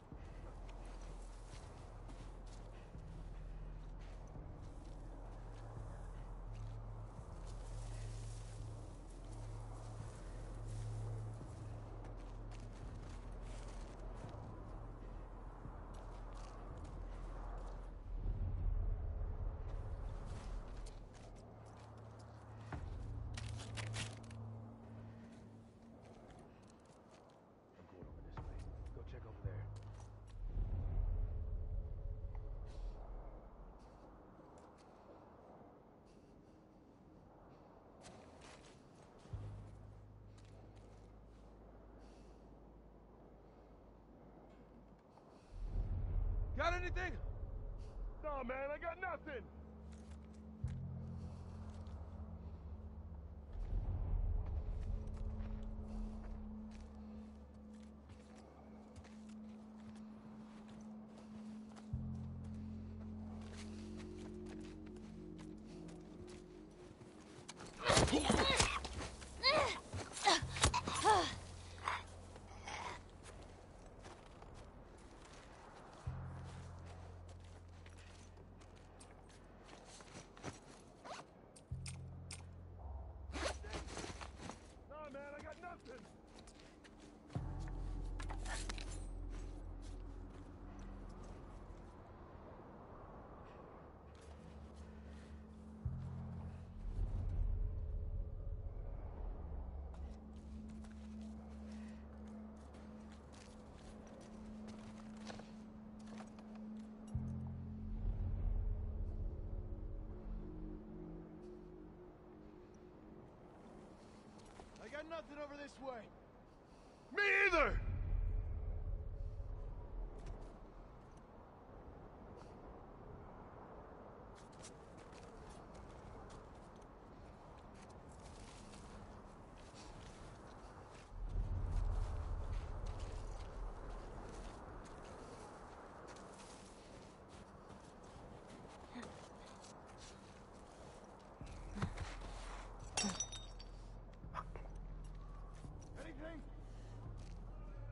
[SPEAKER 5] Got anything? No, man, I got nothing. I got nothing over this way. Me either! Anything?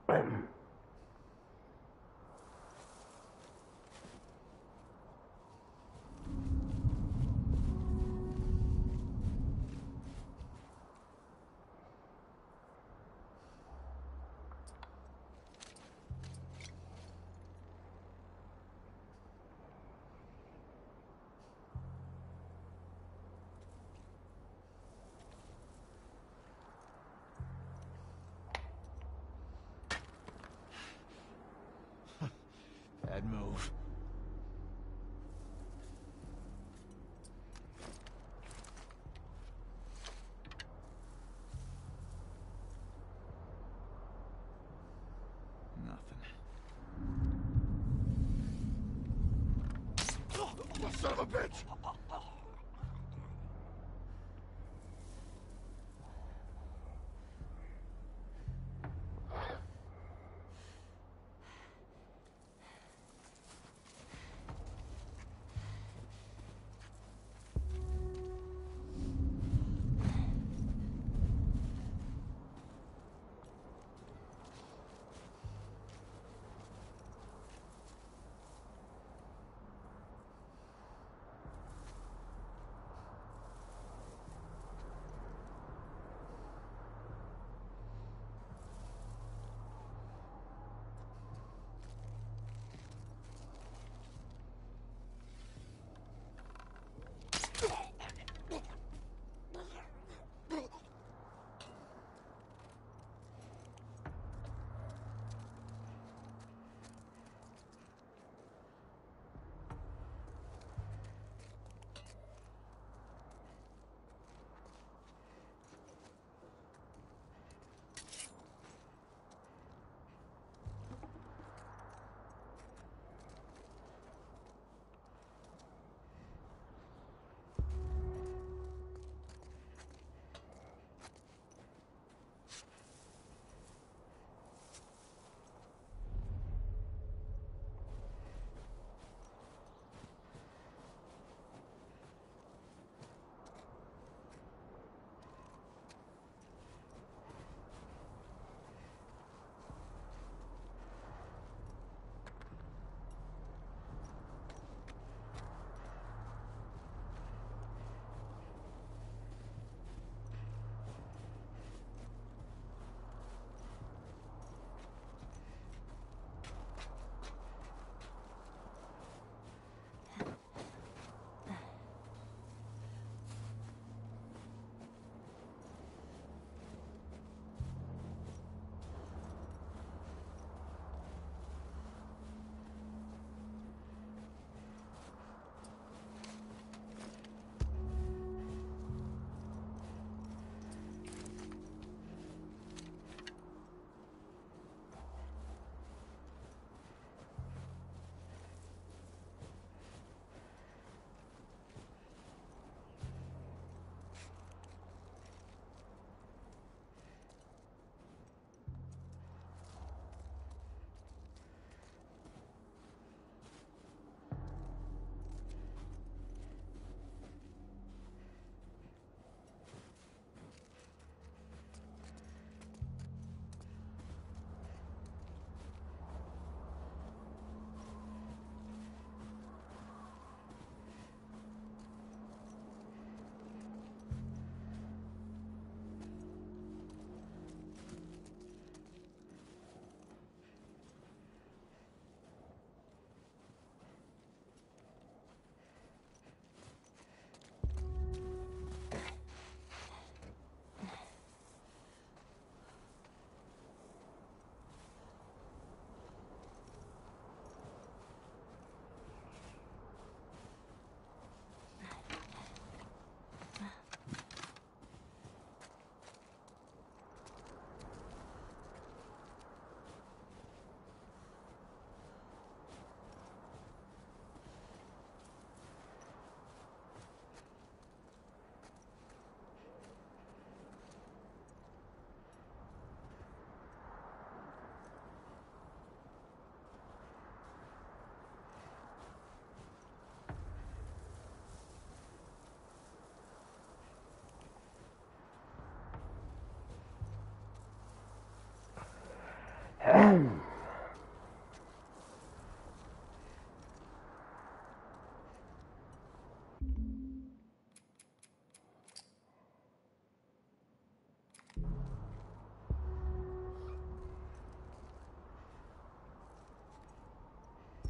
[SPEAKER 4] Bad move.
[SPEAKER 6] Nothing.
[SPEAKER 5] Oh, son of a bitch!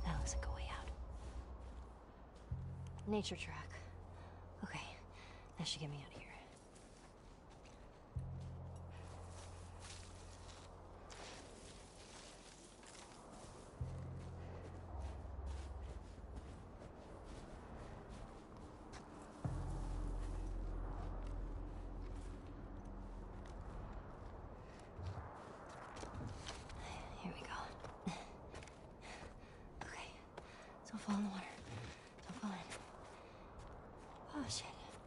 [SPEAKER 2] That looks like a way out. Nature track. Okay, that should get me out of here. Here we go. Okay, don't fall in the water. Don't fall in. Oh, shit.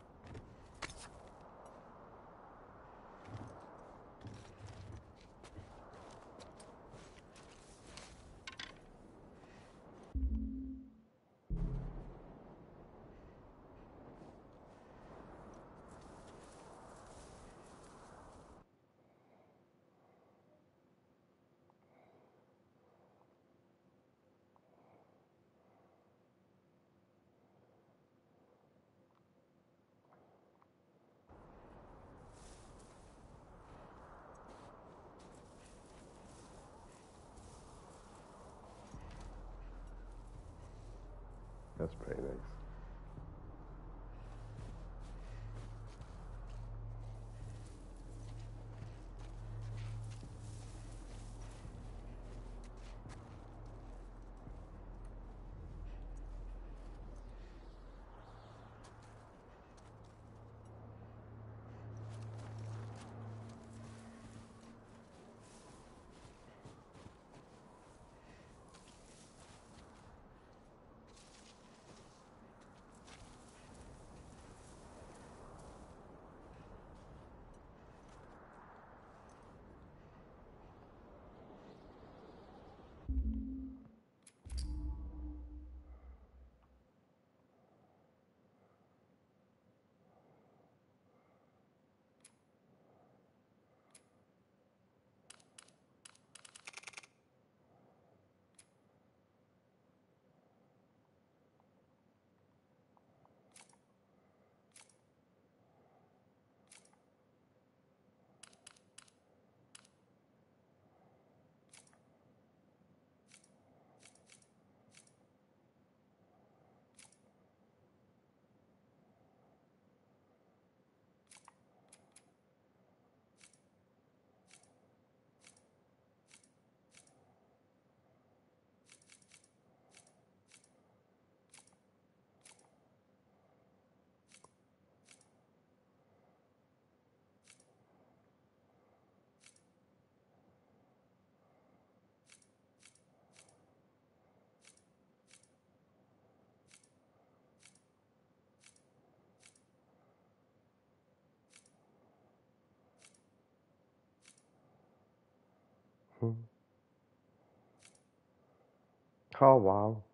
[SPEAKER 1] That's pretty nice. Hmm. Oh, wow.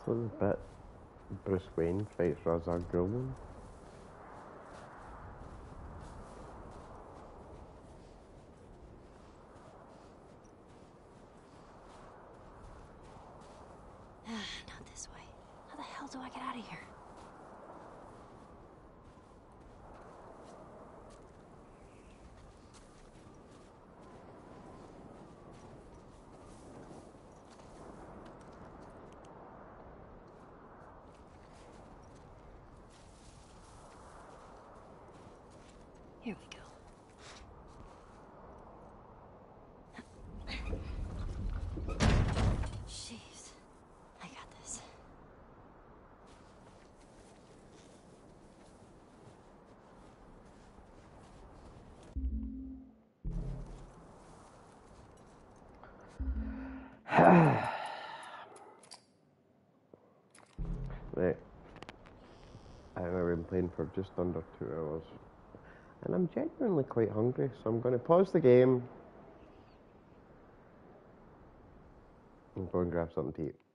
[SPEAKER 1] was a bit Bruce Wayne fights Ra's al Ghul one.
[SPEAKER 2] Not this way. How the hell do I get out of here? Here we go. Jeez. I got this.
[SPEAKER 1] Right. I've been playing for just under two hours. And I'm genuinely quite hungry, so I'm going to pause the game and go and grab something to eat.